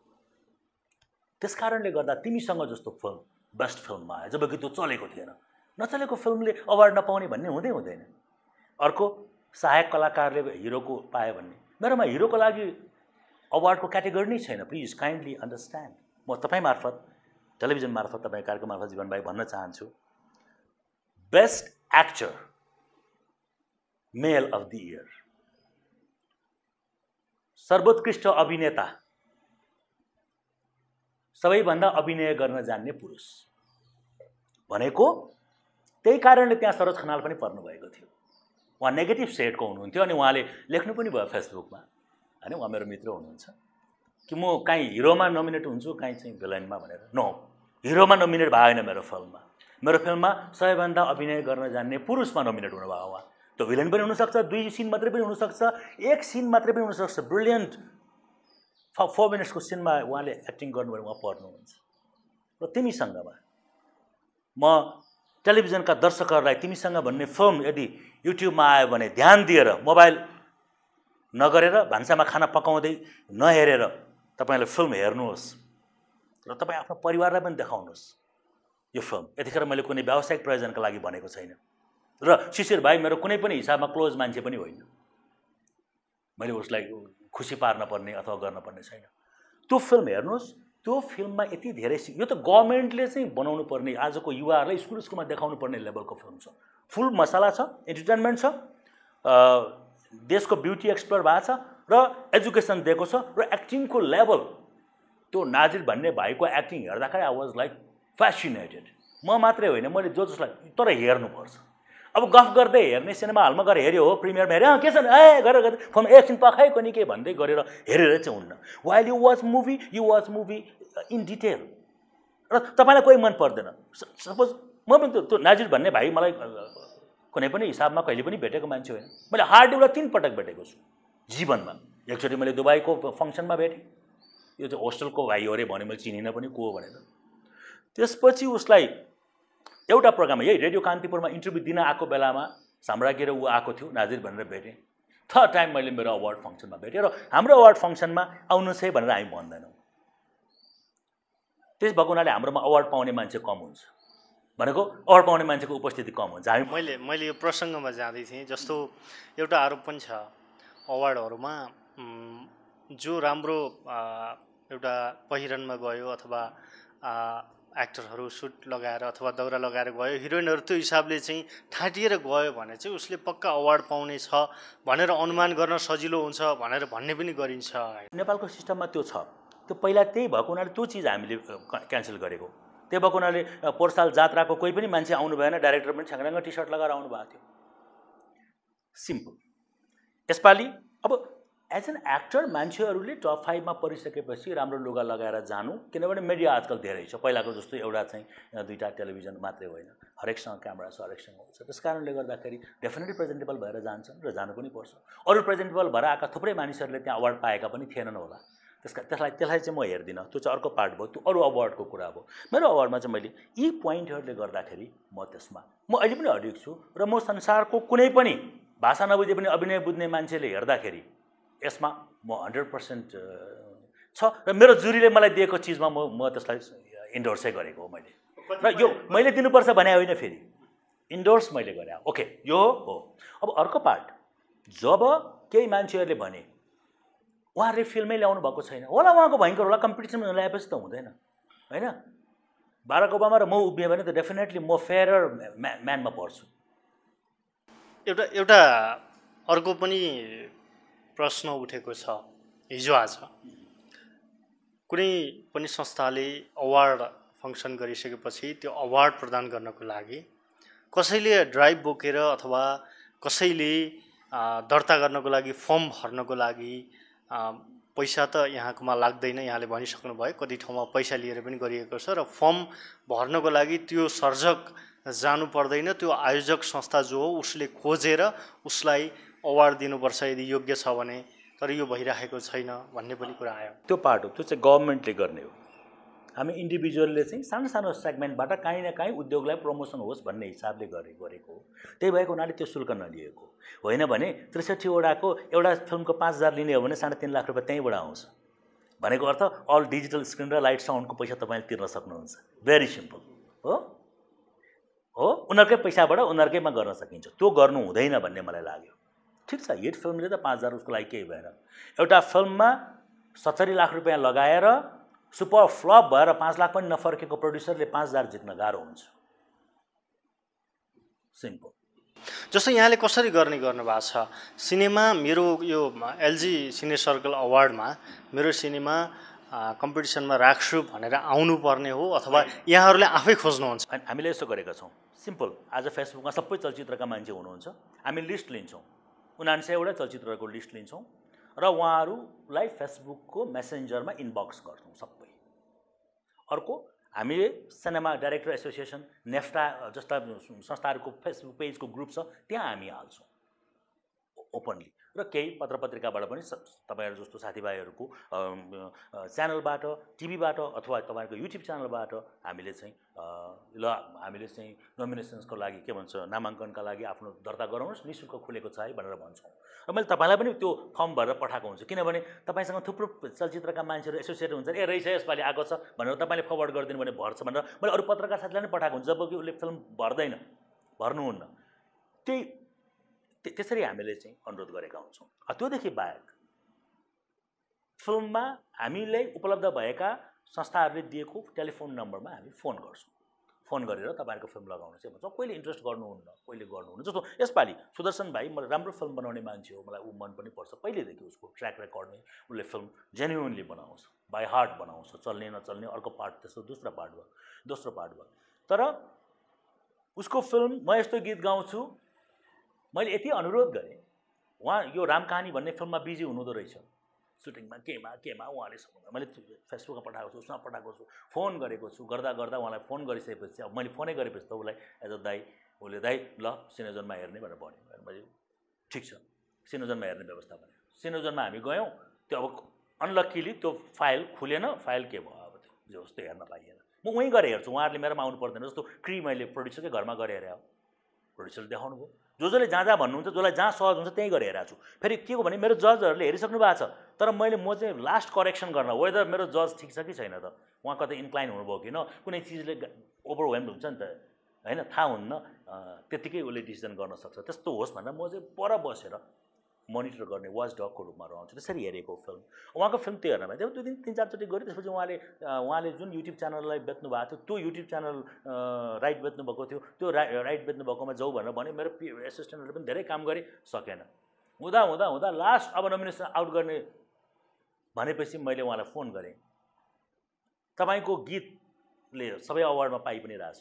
त्यस कारणले गर्दा तिमीसँग जस्तो फिल्म बेस्ट फिल्ममा आयो जबकि त्यो चलेको थिएन, नचलेको फिल्मले अवार्ड नपाउने भन्ने हुँदै हुँदैन। अर्को सहायक कलाकारले हिरोको पायो भन्ने, मेरोमा हिरोको लागि अवार्डको क्याटेगोरी नै छैन। Please kindly understand. म तपाईँ मार्फत टेलिभिजन मार्फत तपाईँ कार्यक्रम मार्फत जीवन भाइ भन्न चाहन्छु, best actor male of the year, सर्वोत्कृष्ट अभिनेता, सबैभन्दा अभिनय गर्न जान्ने पुरुष भनेको त्यही कारणले त्यहाँ सरोज खनाल पनि पर्नुभएको थियो। उहाँ नेगेटिभ सेडको हुनुहुन्थ्यो अनि उहाँले लेख्नु पनि भयो फेसबुकमा, होइन, उहाँ मेरो मित्र हुनुहुन्छ, कि म काहीँ हिरोमा नोमिनेट हुन्छु काहीँ चाहिँ भिलनमा भनेर। नो, हिरोमा नोमिनेट भएन मेरो फिल्ममा। मेरो फिल्ममा सबैभन्दा अभिनय गर्न जान्ने पुरुषमा नोमिनेट हुनुभयो उहाँ। त्यो भिलन पनि हुनसक्छ, दुई सिन मात्रै पनि हुनसक्छ, एक सिन मात्रै पनि हुनसक्छ। ब्रिलियन्ट फ फोर मिनट्सको सिनमा उहाँले एक्टिङ गर्नुभयो, उहाँ पर्नुहुन्छ। र तिमीसँगमा म टेलिभिजनका दर्शकहरूलाई तिमीसँग भन्ने फिल्म यदि युट्युबमा आयो भने ध्यान दिएर मोबाइल नगरेर भान्सामा खाना पकाउँदै नहेरेर तपाईँले फिल्म हेर्नुहोस् र तपाईँ आफ्नो परिवारलाई पनि देखाउनुहोस् यो फिल्म। यतिखेर मैले कुनै व्यावसायिक प्रयोजनका लागि भनेको छैन र शिशिर भाइ मेरो कुनै पनि हिसाबमा क्लोज मान्छे पनि होइन। मैले उसलाई खुसी पार्न पर्ने अथवा गर्न पर्ने छैन। त्यो फिल्म हेर्नुहोस्, त्यो फिल्ममा यति धेरै यो त गभर्मेन्टले चाहिँ बनाउनु पर्ने, आजको युवाहरूलाई स्कुल स्कुलमा देखाउनु पर्ने लेभलको फिल्म छ। फुल मसला छ, इन्टरटेनमेन्ट छ, देशको ब्युटी एक्सप्लोर भएको छ र एजुकेसन दिएको छ र एक्टिङको लेभल, त्यो नाजिर भन्ने भाइको एक्टिङ हेर्दाखेरि आई वाज लाइक फ्यासिनेटेड। म मात्रै होइन, मैले जो जसलाई, तर हेर्नुपर्छ। अब गफ गर्दै हेर्ने, सिनेमा हलमा गएर हेऱ्यो हो, प्रिमियरमा हेऱ्यो, के छ ए गरेर गरेर फोन एकछिन पखाएको नि के भन्दै गरेर हेरेर चाहिँ हुन्न। While you watch movie you watch movie in detail. र तपाईँलाई कोही मन पर्दैन, सपोज म पनि त्यो त्यो नाजिर भन्ने भाइ मलाई कुनै पनि हिसाबमा कहिले पनि भेटेको मान्छे होइन। मैले हार्डली उसलाई तिन पटक भेटेको छु जीवनमा। एकचोटि मैले दुबईको फङ्सनमा भेटेँ, यो चाहिँ होस्टेलको भाइ हो अरे भने मैले चिनिनँ पनि को भनेर। त्यसपछि उसलाई एउटा प्रोग्राममा, यही रेडियो कान्तिपुरमा इन्टरभ्यू दिन आएको बेलामा साम्राज्ञ र ऊ आएको थियो, नाजिर भनेर भेटेँ। थर्ड टाइम मैले मेरो अवार्ड फङ्सनमा भेटेँ र हाम्रो अवार्ड फङ्सनमा आउनुहोस् है भनेर हामी भन्दैनौँ। त्यस भएको हुनाले हाम्रोमा अवार्ड पाउने मान्छे कम हुन्छ भनेको अवार्ड पाउने मान्छेको उपस्थिति कम हुन्छ। हामी मैले मैले यो प्रसङ्गमा जाँदै थिएँ, जस्तो एउटा आरोप पनि छ अवार्डहरूमा, जो राम्रो एउटा पहिरनमा गयो अथवा एक्टरहरू सुट लगाएर अथवा दौरा लगाएर गयो, हिरोइनहरू त्यो हिसाबले चाहिँ ठाटिएर गयो भने चाहिँ उसले पक्का अवार्ड पाउने छ भनेर अनुमान गर्न सजिलो हुन्छ भनेर भन्ने पनि गरिन्छ। नेपालको सिस्टममा त्यो छ। त्यो पहिला त्यही भएको हुनाले त्यो चिज हामीले क्यान्सल गरेको। त्यही भएको हुनाले पोहोर जात्राको कोही पनि मान्छे आउनु भएन, डाइरेक्टर पनि छ्याङ्राङ्ग टी सर्ट लगाएर आउनु भएको थियो। सिम्पल। यसपालि अब एज एन एक्टर मान्छेहरूले टप फाइभमा परिसकेपछि राम्रो लुगा लगाएर जानु, किनभने मिडिया आजकल धेरै छ। पहिलाको जस्तो एउटा चाहिँ दुईवटा टेलिभिजन मात्रै होइन, हरेकसँग क्यामेरा छ, हरेकसँग हुन्छ। त्यस कारणले गर्दाखेरि डेफिनेटली प्रेजेन्टेबल भएर जान्छन् र जानु पनि पर्छ। अरू प्रेजेन्टेबल भएर आएका थुप्रै मानिसहरूले त्यहाँ अवार्ड पाएका पनि थिएनन् होला। त्यसका त्यसलाई त्यसलाई चाहिँ म हेर्दिनँ, त्यो चाहिँ अर्को पार्ट भयो, त्यो अरू अवार्डको कुरा भयो। मेरो अवार्डमा चाहिँ मैले यी पोइन्टहरूले गर्दाखेरि म त्यसमा म अहिले पनि अडिक छु र म संसारको कुनै पनि भाषा नबुझे पनि अभिनय बुझ्ने मान्छेले हेर्दाखेरि यसमा म हन्ड्रेड पर्सेन्ट छ र मेरो जुरीले मलाई दिएको चिजमा म म त्यसलाई इन्डोर्सै गरेको हो मैले। र यो मैले दिनुपर्छ भने होइन, फेरि इन्डोर्स मैले गरेँ। ओके, यो हो। अब अर्को पार्ट, जब केही मान्छेहरूले भने उहाँहरूले फिल्मै ल्याउनु भएको छैन होला, उहाँको भयङ्कर होला, कम्पिटिसनमा ल्याएपछि त हुँदैन होइन। बाराक ओबामा र म उभिएँ भने त डेफिनेटली म फेयर म्या म्यानमा पर्छु। एउटा एउटा अर्को पनि प्रश्न उठेको छ हिजो आज, कुनै पनि संस्थाले अवार्ड फङ्सन गरिसकेपछि त्यो अवार्ड प्रदान गर्नको लागि कसैले ड्राइभ बोकेर अथवा कसैले दर्ता गर्नको लागि फर्म भर्नको लागि पैसा त यहाँकोमा लाग्दैन, यहाँले भनिसक्नुभयो कति ठाउँमा पैसा लिएर पनि गरिएको छ र फर्म भर्नको लागि त्यो सर्जक जानु पर्दैन, त्यो आयोजक संस्था जो हो उसले खोजेर उसलाई अवार्ड दिनुपर्छ यदि योग्य छ भने, तर यो भइरहेको छैन भन्ने पनि कुरा आयो। त्यो पार्ट हो, त्यो चाहिँ गभर्मेन्टले गर्ने हो। हामी इन्डिभिजुअलले चाहिँ सानो सानो सेगमेन्टबाट काहीँ न काहीँ उद्योगलाई प्रमोसन होस् भन्ने हिसाबले गरे गरेको हो। त्यही भएको हुनाले त्यो शुल्क नलिएको होइन भने त्रिसठीवटाको एउटा फिल्मको पाँच हजार लिने हो भने साढे तिन लाख रुपियाँ त्यहीँबाट आउँछ भनेको अर्थ अल डिजिटल स्क्रिन र लाइट साउन्डको पैसा तपाईँले तिर्न सक्नुहुन्छ। भेरी सिम्पल हो हो उनीहरूकै पैसाबाट उनीहरूकैमा गर्न सकिन्छ। त्यो गर्नु हुँदैन भन्ने मलाई लाग्यो। ठिक छ, हिट फिल्मले त पाँच हजार उसको लागि केही भएन। एउटा फिल्ममा सत्तरी लाख रुपियाँ लगाएर सुपर फ्लप भएर पाँच लाख पनि नफर्केको प्रड्युसरले पाँच हजार जित्न गाह्रो हुन्छ। सिम्पल। जस्तो यहाँले कसरी गर्ने गर्नुभएको छ सिनेमा मेरो यो एलजी सिने सर्कल अवार्डमा मेरो सिनेमा कम्पिटिसनमा राख्छु भनेर आउनुपर्ने हो अथवा यहाँहरूले आफै खोज्नुहुन्छ? हामीले यसो गरेका छौँ। सिम्पल, आज फेसबुकमा सबै चलचित्रका मान्छे हुनुहुन्छ, हामी लिस्ट लिन्छौँ, उनान्सयवटा चलचित्रको लिस्ट लिन्छौँ र उहाँहरूलाई फेसबुकको मेसेन्जरमा इनबक्स गर्छौँ सबै। अर्को, हामीले सिनेमा डाइरेक्टर एसोसिएसन नेफ्टा जस्ता संस्थाहरूको फेसबुक पेजको ग्रुप छ, त्यहाँ हामी हाल्छौँ ओपनली। र केही पत्र पत्रिकाबाट पनि तपाईँहरू जस्तो साथीभाइहरूको च्यानलबाट, टिभीबाट अथवा तपाईँहरूको युट्युब च्यानलबाट हामीले चाहिँ ल हामीले चाहिँ नोमिनेसन्सको लागि के भन्छ नामाङ्कनका लागि आफ्नो दर्ता गराउनुहोस्, नि शुल्क खुलेको छ है भनेर भन्छौँ। र मैले तपाईँलाई पनि त्यो फर्म भरेर पठाएको हुन्छु, किनभने तपाईँसँग थुप्रो चलचित्रका मान्छेहरू एसोसिएट हुन्छ, ए रहेछ यसपालि आएको छ भनेर तपाईँले फरवर्ड गरिदिनु भने भर्छ भनेर मैले अरू पत्रकार साथीलाई पनि पठाएको हुन्छ, जबकि उसले फिल्म भर्दैन, भर्नुहुन्न। त्यही त्यसरी हामीले चाहिँ अनुरोध गरेका हुन्छौँ। त्योदेखि बाहेक फिल्ममा हामीले उपलब्ध भएका संस्थाहरूले दिएको टेलिफोन नम्बरमा हामी फोन गर्छौँ। फोन गरेर तपाईँहरूको फिल्म लगाउनु चाहिँ भन्छौँ। कोहीले इन्ट्रेस्ट गर्नुहुन्न, कोहीले गर्नुहुन्न। जस्तो यसपालि सुदर्शन भाइ मलाई राम्रो फिल्म बनाउने मान्छे हो, मलाई ऊ मन पनि पर्छ, पहिलेदेखि उसको ट्र्याक रेकर्डमै उसले फिल्म जेन्युनली बनाउँछ, बाई हार्ट बनाउँछ, चल्ने नचल्ने अर्को पार्ट त्यस्तो दोस्रो पार्ट भयो दोस्रो पार्ट भयो तर उसको फिल्म म यस्तो गीत गाउँछु, मैले यति अनुरोध गरेँ, उहाँ यो राम कहानी भन्ने फिल्ममा बिजी हुनुहुँदो रहेछ, सुटिङमा केमा केमा उहाँले मैले फेसबुकमा पठाएको छु, उसमा पठाएको छु, फोन गरेको छु, गर्दा गर्दा उहाँलाई फोन गरिसकेपछि अब मैले फोनै गरेपछि त उसलाई एज अ दाई उसले दाई ल सिनेजनमा हेर्ने भनेर भन्यो। मैले ठिक छ सिनेजनमा हेर्ने व्यवस्था भने सिनेजनमा हामी गयौँ। त्यो अब अनलक्कीली त्यो फाइल खुलेन, फाइल के भयो अब त्यो जो जस्तो हेर्न पाइएन। म उहीँ गएर हेर्छु, उहाँहरूले मेरोमा आउनु पर्दैन। जस्तो क्री मैले प्रड्युसरकै घरमा गएर हेरेँ, अब प्रड्युसरले देखाउनु भयो, जो जसले जहाँ जहाँ भन्नुहुन्छ, जसलाई जहाँ सहज हुन्छ त्यहीँ गरेर हेरेको छु। फेरि के हो भने मेरो जजहरूले हेरिसक्नु भएको छ, तर मैले म चाहिँ लास्ट करेक्सन गर्न वेदर मेरो जज ठिक छ कि छैन त, उहाँ कतै इन्क्लाइन हुनुभयो कि न, कुनै चिजले ओभरवेल्म हुन्छ नि त होइन, थाहा हुन्न, त्यत्तिकै उसले डिसिजन गर्न सक्छ। त्यस्तो होस् भनेर म चाहिँ पर बसेर मोनिटर गर्ने वाच डगको रूपमा रहन्छु। त्यसरी हेरेको फिल्म, उहाँको फिल्म त्यो हेर्न भयो, दुई दिन तिन चारचोटि गऱ्यो। त्यसपछि उहाँले उहाँले जुन युट्युब च्यानललाई बेच्नु भएको थियो, त्यो युट्युब च्यानल राइट बेच्नु भएको थियो, त्यो रा राइट बेच्नु भएकोमा जाऊ भनेर भन्यो। मेरो पि एसिस्टेन्टहरूले पनि धेरै काम गरे, सकेन। हुँदा हुँदा हुँदा लास्ट अब नोमिनेसन आउट गर्ने भनेपछि मैले उहाँलाई फोन गरेँ, तपाईँको गीतले सबै अवार्डमा पाइ पनि रहेछ,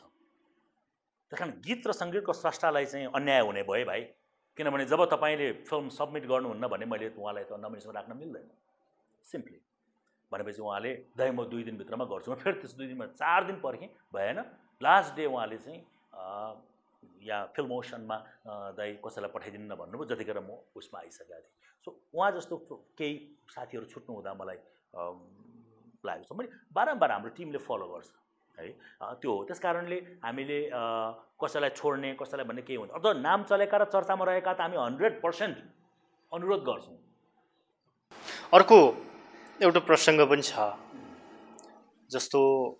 त्यस कारण गीत र सङ्गीतको स्रष्टालाई चाहिँ अन्याय हुने भयो भाइ, किनभने जब तपाईँले फिल्म सबमिट गर्नुहुन्न भने मैले उहाँलाई त नोमिनेसन राख्न मिल्दैन सिम्पली भनेपछि उहाँले दाइ म दुई दिनभित्रमा गर्छु। म फेरि त्यस दुई दिनमा चार दिन पर्खेँ, भएन। लास्ट डे उहाँले चाहिँ यहाँ फिल्म ओसनमा दाइ कसैलाई पठाइदिनु न भन्नुभयो, जतिखेर म उसमा आइसकेको थिएँ। सो उहाँ जस्तो केही साथीहरू छुट्नु हुँदा मलाई लागेको छ। मैले बारम्बार हाम्रो टिमले फलो गर्छ है, त्यो हो। त्यस कारणले हामीले कसैलाई छोड्ने कसैलाई भन्ने केही हुन्छ। अब नाम चलेका र चर्चामा रहेका त हामी हन्ड्रेड पर्सेन्ट अनुरोध गर्छौँ। अर्को एउटा प्रसङ्ग पनि छ, जस्तो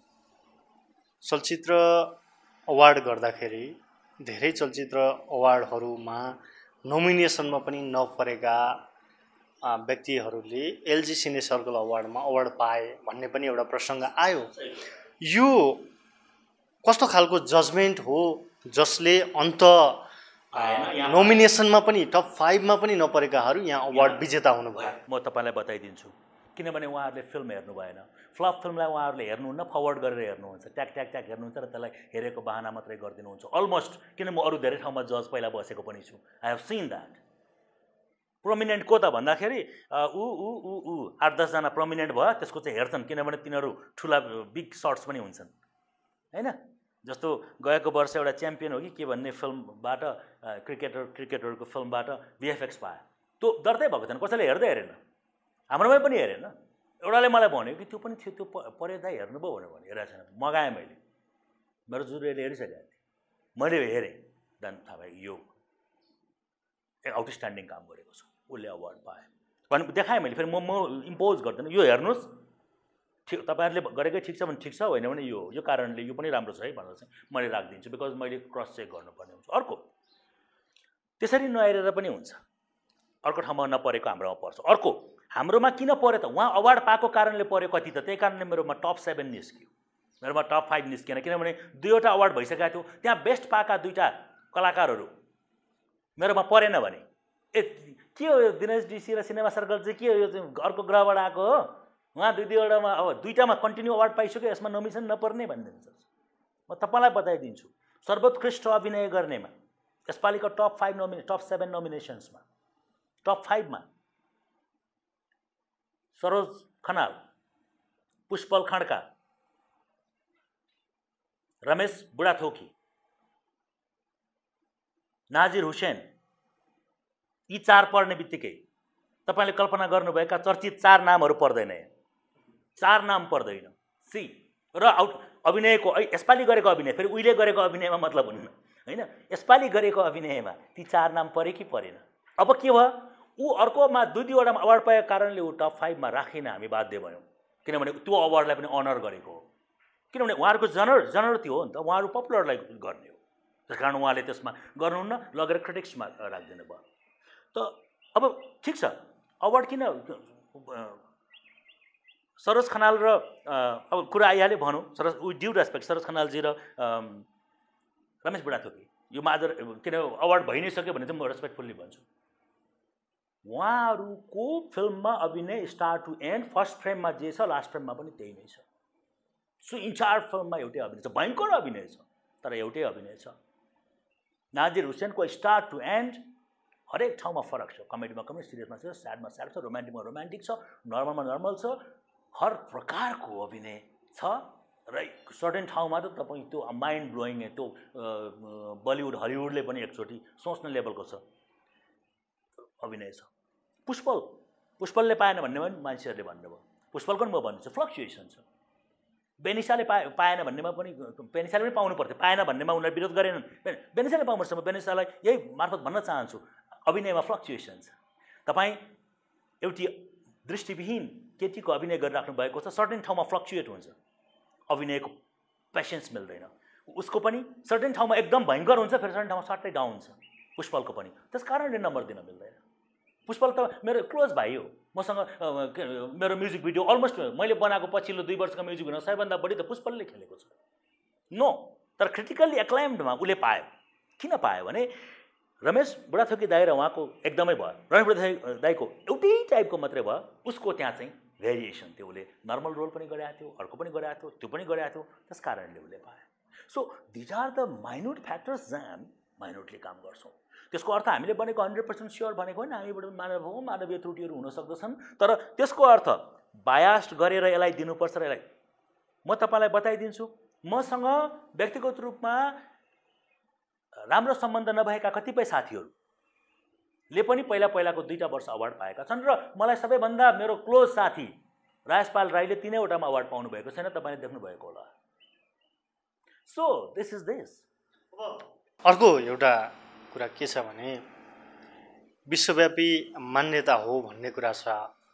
चलचित्र अवार्ड गर्दाखेरि धेरै चलचित्र अवार्डहरूमा नोमिनेसनमा पनि नपरेका व्यक्तिहरूले एलजी सिने सर्कल अवार्डमा अवार्ड पाए भन्ने पनि एउटा प्रसङ्ग आयो। यो कस्तो खालको जजमेन्ट हो जसले अन्त नोमिनेसनमा पनि टप फाइभमा पनि नपरेकाहरू यहाँ अवार्ड विजेता हुनुभयो? म तपाईँलाई बताइदिन्छु, किनभने उहाँहरूले फिल्म हेर्नु भएन। फ्लप फिल्मलाई उहाँहरूले हेर्नुहुन्न, फरवर्ड गरेर हेर्नुहुन्छ, ट्याक ट्याक ट्याक हेर्नुहुन्छ र त्यसलाई हेरेको बहाना मात्रै गरिदिनुहुन्छ अलमोस्ट। किन म अरू धेरै ठाउँमा जज पहिला बसेको पनि छु, I have seen that. Prominent को त भन्दाखेरि ऊ ऊ ऊ ऊ आठ दसजना प्रोमिनेन्ट भयो, त्यसको चाहिँ हेर्छन्, किनभने तिनीहरू ठुला बिग सर्ट्स पनि हुन्छन् होइन। जस्तो गएको वर्ष एउटा च्याम्पियन हो कि के भन्ने फिल्मबाट क्रिकेटर क्रिकेटरको फिल्मबाट भिएफएक्स पायो, त्यो दर्दै भएको छैन, कसैले हेर्दै हेरेन, हाम्रोमै पनि हेरेन। एउटाले मलाई भन्यो कि त्यो पनि थियो, त्यो परे दाइ हेर्नुभयो भनेर भन्यो, हेरेको छैन। मगाएँ मैले, मेरो जुरीले हेरिसकेको थिएँ, मैले हेरेँ, देन थाहा भयो यो आउटस्ट्यान्डिङ काम गरेको छ, उसले अवार्ड पायो भने देखाएँ मैले। फेरि म म इम्पोज गर्दैन, यो हेर्नुहोस् ठिक तपाईँहरूले गरेकै ठिक छ भने ठिक छ, होइन भने यो यो कारणले यो पनि राम्रो छ है भनेर चाहिँ मैले राखिदिन्छु, बिकज मैले क्रस चेक गर्नुपर्ने हुन्छ। अर्को त्यसरी नहेरेर पनि हुन्छ, अर्को ठाउँमा नपरेको हाम्रोमा पर्छ। अर्को हाम्रोमा किन पऱ्यो त? उहाँ अवार्ड पाएको कारणले पऱ्यो कति त, त्यही कारणले मेरोमा टप सेभेन निस्क्यो, मेरोमा टप फाइभ निस्किएन, किनभने दुईवटा अवार्ड भइसकेको थियो। त्यहाँ बेस्ट पाएका दुईवटा कलाकारहरू मेरोमा परेन भने ए के हो यो दिनेश डिसी र सिनेमा सर्कल चाहिँ के हो, यो चाहिँ अर्को ग्रहबाट आएको हो? उहाँ दुई दुईवटामा अब दुईवटामा कन्टिन्यू अवार्ड पाइसक्यो, यसमा नोमिनेसन नपर्ने भन्ने हुन्छ। म तपाईँलाई बताइदिन्छु, सर्वोत्कृष्ट अभिनय गर्नेमा यसपालिको top five nominee top seven नोमिनेसन्समा टप फाइभमा सरोज खनाल, पुष्पल खड्का, रमेश बुढाथोकी, नाजिर हुसैन, यी चार पढ्ने बित्तिकै तपाईँले कल्पना गर्नुभएका चर्चित चार नामहरू पर्दैन, चार नाम पर्दैन। सी र आउट अभिनयको यसपालि गरेको अभिनय फेरि उहिले गरेको अभिनयमा मतलब हुन्न होइन, यसपालि गरेको अभिनयमा ती चार नाम परे कि परेन? अब के भयो, ऊ अर्कोमा दुई दुईवटामा अवार्ड पाएको कारणले ऊ टप फाइभमा राखिन हामी बाध्य भयौँ, किनभने त्यो अवार्डलाई पनि अनर गरेको हो, किनभने उहाँहरूको जनर जनर त्यो हो नि त, उहाँहरू पपुलरलाई गर्ने हो, त्यस कारण उहाँले त्यसमा गर्नुहुन्न, लगेर क्रिटिक्समा राखिदिनु भयो। त अब ठिक छ, अवार्ड किन सरोज खनाल र अब कुरा आइहाल्यो भनौँ, Saroj with due respect Saroj खनालजी र रमेश बुढाथोकी यो माझ किन अवार्ड भइ नै सक्यो भने चाहिँ म रेस्पेक्टफुल्ली भन्छु, उहाँहरूको फिल्ममा अभिनय स्टार्ट टु एन्ड फर्स्ट फ्रेममा जे छ लास्ट फ्रेममा पनि त्यही नै छ। सो इन्चार फिल्ममा एउटै अभिनय छ, भयङ्कर अभिनय छ, तर एउटै अभिनय छ। नाजिर हुसैनको स्टार्ट टु एन्ड हरेक ठाउँमा फरक छ, कमेडीमा कमेडी, सिरियसमा छ, स्याडमा स्याड छ, रोमान्टिकमा रोमान्टिक छ, नर्मलमा नर्मल छ, हर प्रकारको अभिनय छ। र सर्टेन ठाउँमा त तपाईँ त्यो माइन्ड ब्लोइङ त्यो बलिउड हलिउडले पनि एकचोटि सोच्ने लेभलको छ अभिनय छ। पुष्पल पुष्पलले पाएन भन्ने पनि मान्छेहरूले भन्नुभयो, पुष्पलको पनि म भन्छु फ्लक्चुएसन छ। बेनिसाले पाए पाएन भन्नेमा पनि बेनिसाले पनि पाउनु पर्थ्यो, पाएन भन्नेमा उनीहरूले विरोध गरेनन्, बेनिसाले पाउनुपर्छ। म बेनिसालाई यही मार्फत भन्न चाहन्छु, अभिनयमा फ्लक्चुएसन छ। तपाईँ एउटी दृष्टिविहीन केटीको अभिनय गरिराख्नु भएको छ, सर्टेन ठाउँमा फ्लक्चुएट हुन्छ, अभिनयको पेसेन्स मिल्दैन, उसको पनि सर्टेन ठाउँमा एकदम भयङ्कर हुन्छ, फेरि सर्टेन ठाउँमा सट्टै डाउन छ, पुष्पलको पनि। त्यस कारणले नम्बर दिन मिल्दैन। पुष्पल त मेरो क्लोज भाइ हो, मसँग मेरो म्युजिक भिडियो अलमोस्ट मैले बनाएको पछिल्लो दुई वर्षको म्युजिक भिडियो सबैभन्दा बढी त पुष्पलले खेलेको छ। नो, तर क्रिटिकल्ली एक्लाइम्डमा उसले पायो। किन पायो भने रमेश बुढाथोकी दाई र उहाँको एकदमै भयो, रमेश बुढाथोकी दाईको एउटै टाइपको मात्रै भयो, उसको त्यहाँ चाहिँ भेरिएसन थियो, उसले नर्मल रोल पनि गरेको थियो, अर्को पनि गरेको थियो, त्यो पनि गरेको थियो, त्यस कारणले उसले पायो। So these are the minute factors जहाँ हामी माइन्युटली काम गर्छौँ। त्यसको अर्थ हामीले बनेको हन्ड्रेड पर्सेन्ट स्योर भनेको होइन, हामीबाट मानव हो, मानवीय त्रुटिहरू हुन सक्दछन्, तर त्यसको अर्थ बायास्ट गरेर यसलाई दिनुपर्छ र यसलाई म तपाईँलाई बताइदिन्छु। मसँग व्यक्तिगत रूपमा राम्रो सम्बन्ध नभएका कतिपय साथीहरूले पनि पहिला पहिलाको दुईवटा वर्ष अवार्ड पाएका छन्, र मलाई सबैभन्दा मेरो क्लोज साथी राजपाल राईले तिनैवटामा अवार्ड पाउनु भएको छैन, तपाईँले देख्नुभएको होला। So this is this. अर्को एउटा कुरा के छ भने विश्वव्यापी मान्यता हो भन्ने कुरा छ।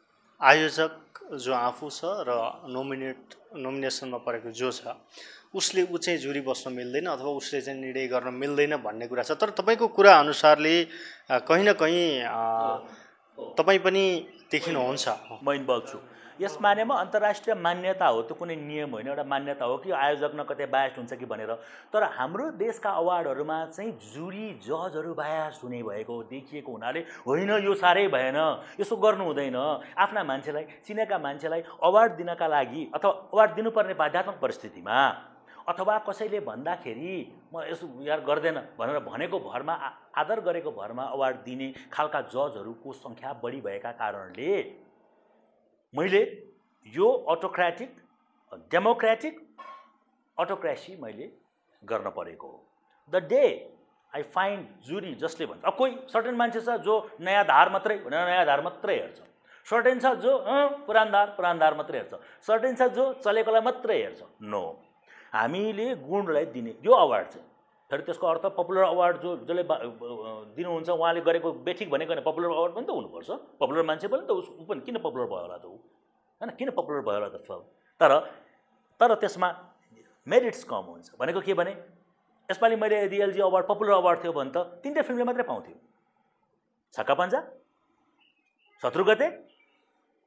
आयोजक जो आफू छ र नोमिनेट नोमिनेसनमा परेको जो छ उसले ऊ चाहिँ जुरी बस्न मिल्दैन अथवा उसले चाहिँ निर्णय गर्न मिल्दैन भन्ने कुरा छ। तर तपाईँको कुरा अनुसारले कहीँ न कहीँ तपाईँ पनि देखिनुहुन्छ। म इन्भल्भ छु यस मानेमा। अन्तर्राष्ट्रिय मान्यता हो, त्यो कुनै नियम होइन, एउटा मान्यता हो कि आयोजक न कतै बायस्ड हुन्छ कि भनेर। तर हाम्रो देशका अवार्डहरूमा चाहिँ जुरी जजहरू बायस्ड हुने भएको देखिएको हुनाले होइन यो साह्रै भएन, यसो गर्नु हुँदैन, आफ्ना मान्छेलाई चिनेका मान्छेलाई अवार्ड दिनका लागि अथवा अवार्ड दिनुपर्ने बाध्यात्मक परिस्थितिमा अथवा कसैले भन्दाखेरि म यसो यार गर्दैन भनेर भनेको भरमा आदर गरेको भरमा अवार्ड दिने खालका जजहरूको सङ्ख्या बढी भएका कारणले मैले यो अटोक्रेटिक डेमोक्रेटिक अटोक्रेसी मैले गर्न परेको हो। द डे आई फाइन्ड जुरी जसले भन्छ, अब कोही सर्टेन मान्छे छ जो नयाँ धार मात्रै भनेर नयाँ धार मात्रै हेर्छ, सर्टेन छ जो पुरानो धार पुरानो धार मात्रै हेर्छ, सर्टेन छ जो चलेकोलाई मात्रै हेर्छ। नो, हामीले गुणलाई दिने यो अवार्ड चाहिँ फेरि त्यसको अर्थ पपुलर अवार्ड जो जसले दिनुहुन्छ उहाँले गरेको बेठिक भनेको होइन, पपुलर अवार्ड पनि त हुनुपर्छ, पपुलर मान्छे पनि त ऊ पनि किन पपुलर भयो होला त ऊ होइन, किन पपुलर भयो होला त फिल्म। तर तर त्यसमा मेरिट्स कम हुन्छ भनेको के भने यसपालि मैले यदि एलजी अवार्ड पपुलर अवार्ड थियो भने त तिनटै फिल्मले मात्रै पाउँथ्यो, छक्का पञ्जा, शत्रुगते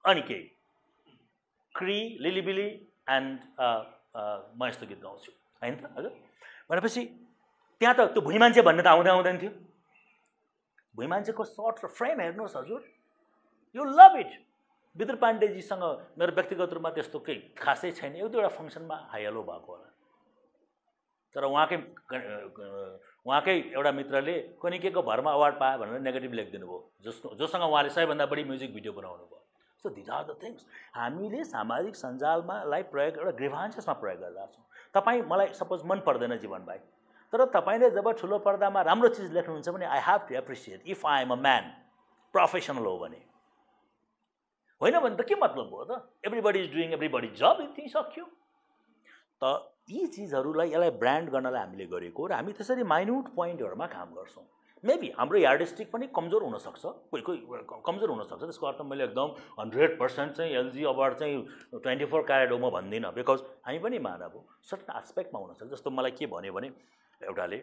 अनि केही क्री लिलिबिली एन्ड म यस्तो गीत गाउँछु होइन त हजुर भनेपछि त्यहाँ त त्यो भुइँ मान्छे भन्ने त आउँदै आउँदैन थियो भुइँ मान्छेको सर्ट र फ्रेम हेर्नुहोस् हजुर यु लभ इट विदुर पाण्डेजीसँग मेरो व्यक्तिगत रूपमा त्यस्तो केही खासै छैन एक दुईवटा फङ्सनमा हाइलो भएको होला तर उहाँकै उहाँकै एउटा मित्रले कोनिकेको भरमा अवार्ड पायो भनेर नेगेटिभ लेखिदिनु भयो जसको जोसँग उहाँले सबैभन्दा बढी म्युजिक भिडियो बनाउनु भयो so these are the things हामीले सामाजिक सञ्जालमा लाई प्रयोग एउटा ग्रिभान्सेसमा प्रयोग गरिरहेको छौँ तपाईँ मलाई सपोज मन पर्दैन जीवन भाइ तर तपाईँले जब ठुलो पर्दामा राम्रो चिज लेख्नुहुन्छ भने I have to appreciate if I am a man professional हो भने होइन भने त के मतलब हो त एभ्रिबडी इज डुइङ एभ्रिबडी जब यति सक्यो त यी चिजहरूलाई यसलाई ब्रान्ड गर्नलाई हामीले गरेको र हामी त्यसरी माइन्युट पोइन्टहरूमा काम गर्छौँ मेबी हाम्रो यार्डिस्टिक पनि कमजोर हुनसक्छ कोही कोही कमजोर हुनसक्छ त्यसको अर्थ मैले एकदम हन्ड्रेड पर्सेन्ट चाहिँ एलजी अवार्ड चाहिँ ट्वेन्टी फोर क्यारेट हो म भन्दिनँ बिकज हामी पनि मानव हो सर्टन एस्पेक्टमा हुनसक्छ जस्तो मलाई के भन्यो भने एउटाले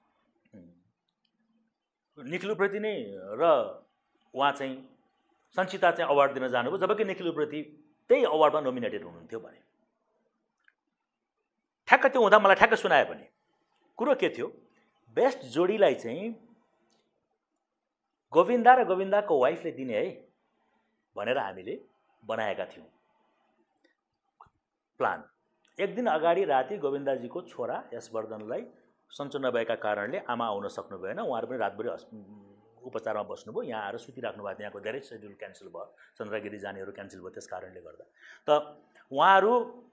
निखिलप्रति नै र उहाँ चाहिँ सञ्चिता चाहिँ अवार्ड दिन जानुभयो जबकि निखिलप्रति त्यही अवार्डमा नोमिनेटेड हुनुहुन्थ्यो भने ठ्याक्क त्यो हुँदा मलाई ठ्याक्क सुनायो भने कुरो के थियो बेस्ट जोडीलाई चाहिँ गोविन्दा र गोविन्दाको वाइफले दिने है भनेर हामीले बनाएका थियौँ प्लान एक दिन अगाडि राति गोविन्दाजीको छोरा यशवर्धनलाई सन्चो नभएका कारणले आमा आउन सक्नु भएन उहाँहरू पनि रातभरि उपचारमा बस्नुभयो यहाँ आएर सुतिराख्नु भएको यहाँको धेरै सेड्युल क्यान्सल भयो चन्द्रगिरी जानेहरू क्यान्सल भयो त्यस कारणले गर्दा त उहाँहरू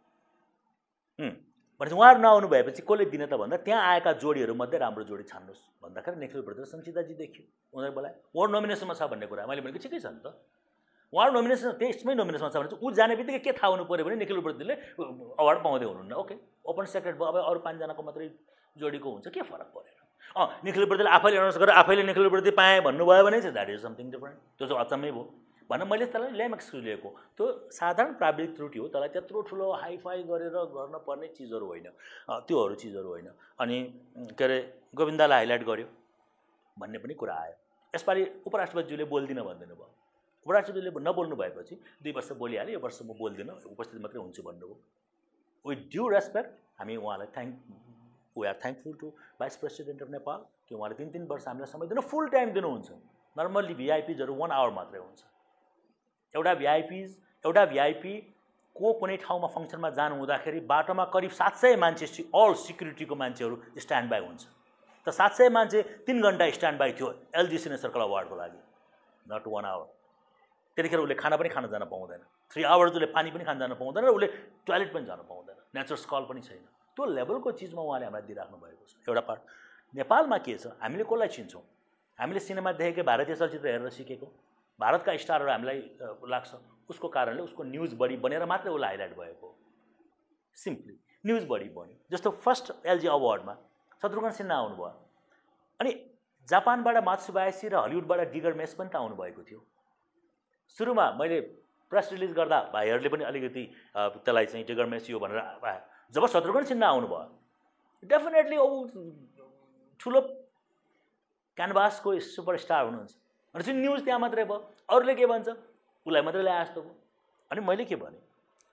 भनेपछि उहाँहरू नआउनु भएपछि कसले दिने त भन्दा त्यहाँ आएका जोडीहरूमध्ये राम्रो जोडी छान्नुहोस् भन्दाखेरि निखिल ब्रदर सञ्चिताजी देखियो उनीहरू बोलाए वार्ड नोमिनेसनमा छ भन्ने कुरा मैले भनेको ठिकै छ नि त उहाँहरू नोमिनेसन त्यसमै नोमिनेसनमा छ भने चाहिँ ऊ जाने बित्तिकै के थाहा हुनु पऱ्यो भने निखिल ब्रदरले अवार्ड पाउँदै हुनुहुन्न ओके ओपन सेक्रेट भयो अब अरू पाँचजनाको मात्रै जोडीको हुन्छ के फरक परेन अँ निखिल ब्रदरले आफैले अनाउन्स गरेर आफैले निखिल ब्रदर पाएँ भन्नुभयो भने चाहिँ द्याट इज समथिङ डिफरेन्ट त्यो चाहिँ अचम्मै भयो भनेर मैले त्यसलाई ल्याम एक्सक्युज लिएको त्यो साधारण प्राविधिक त्रुटि हो त्यसलाई त्यत्रो ठुलो हाइफाई गरेर गर्न पर्ने चिजहरू होइन त्योहरू चिजहरू होइन अनि के अरे गोविन्दालाई हाइलाइट गर्यो भन्ने पनि कुरा आयो यसपालि उपराष्ट्रपतिज्यूले बोल्दिनँ भनिदिनु भयो उपराष्ट्रपतिले नबोल्नु भएपछि दुई वर्ष बोलिहाल्यो यो वर्ष म बोल्दिनँ उपस्थित मात्रै हुन्छु भन्नुभयो विथ ड्यु रेस्पेक्ट हामी उहाँलाई thank we are thankful to vice president of Nepal कि उहाँले तिन तिन वर्ष हामीलाई समय दिनु फुल टाइम दिनुहुन्छ नर्मल्ली भिआइपिजहरू वान आवर मात्रै हुन्छ एउटा भिआइपिज एउटा भिआइपी को कुनै ठाउँमा फङ्सनमा जानु हुँदाखेरि बाटोमा करिब सात सय मान्छे अल सिक्युरिटीको मान्छेहरू स्ट्यान्ड बाई हुन्छ त सात सय मान्छे तिन घन्टा स्ट्यान्ड बाई थियो एलजी सिने सर्कल अवार्डको लागि नट वान आवर त्यतिखेर उसले खाना पनि खान जान पाउँदैन थ्री आवर्स उसले पानी पनि खान जान पाउँदैन र उसले टोयलेट पनि जान पाउँदैन नेचुरल कल पनि छैन त्यो लेभलको चिजमा उहाँले हामीलाई दिइराख्नु भएको छ एउटा पार्ट नेपालमा के छ हामीले कसलाई चिन्छौँ हामीले सिनेमा देखेकै भारतीय चलचित्र हेरेर सिकेको भारतका स्टारहरू हामीलाई लाग्छ उसको कारणले उसको न्युज बढी बनेर मात्रै उसलाई हाइलाइट भएको सिम्पली न्युज बढी बन्यो जस्तो फर्स्ट एलजी अवार्डमा शत्रुघ्न सिन्हा आउनुभयो अनि जापानबाट मात्सुबायासी र हलिउडबाट डिगर मेस पनि त आउनुभएको थियो सुरुमा मैले प्रेस रिलिज गर्दा भाइहरूले पनि अलिकति त्यसलाई चाहिँ डिगर मेस यो भनेर आयो जब शत्रुघ्न सिन्हा आउनुभयो डेफिनेटली ऊ ठुलो क्यानभासको सुपरस्टार हुनुहुन्छ अनि चाहिँ न्युज त्यहाँ मात्रै भयो अरूले के भन्छ उसलाई मात्रै ल्याए जस्तो भयो अनि मैले के भने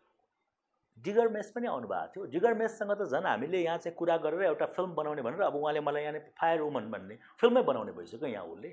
डिगर मेस पनि आउनु भएको थियो डिगर मेससँग त झन् हामीले यहाँ चाहिँ कुरा गरेर एउटा फिल्म बनाउने भनेर अब उहाँले मलाई यहाँ फायर वुमन भन्ने फिल्मै बनाउने भइसक्यो यहाँ उसले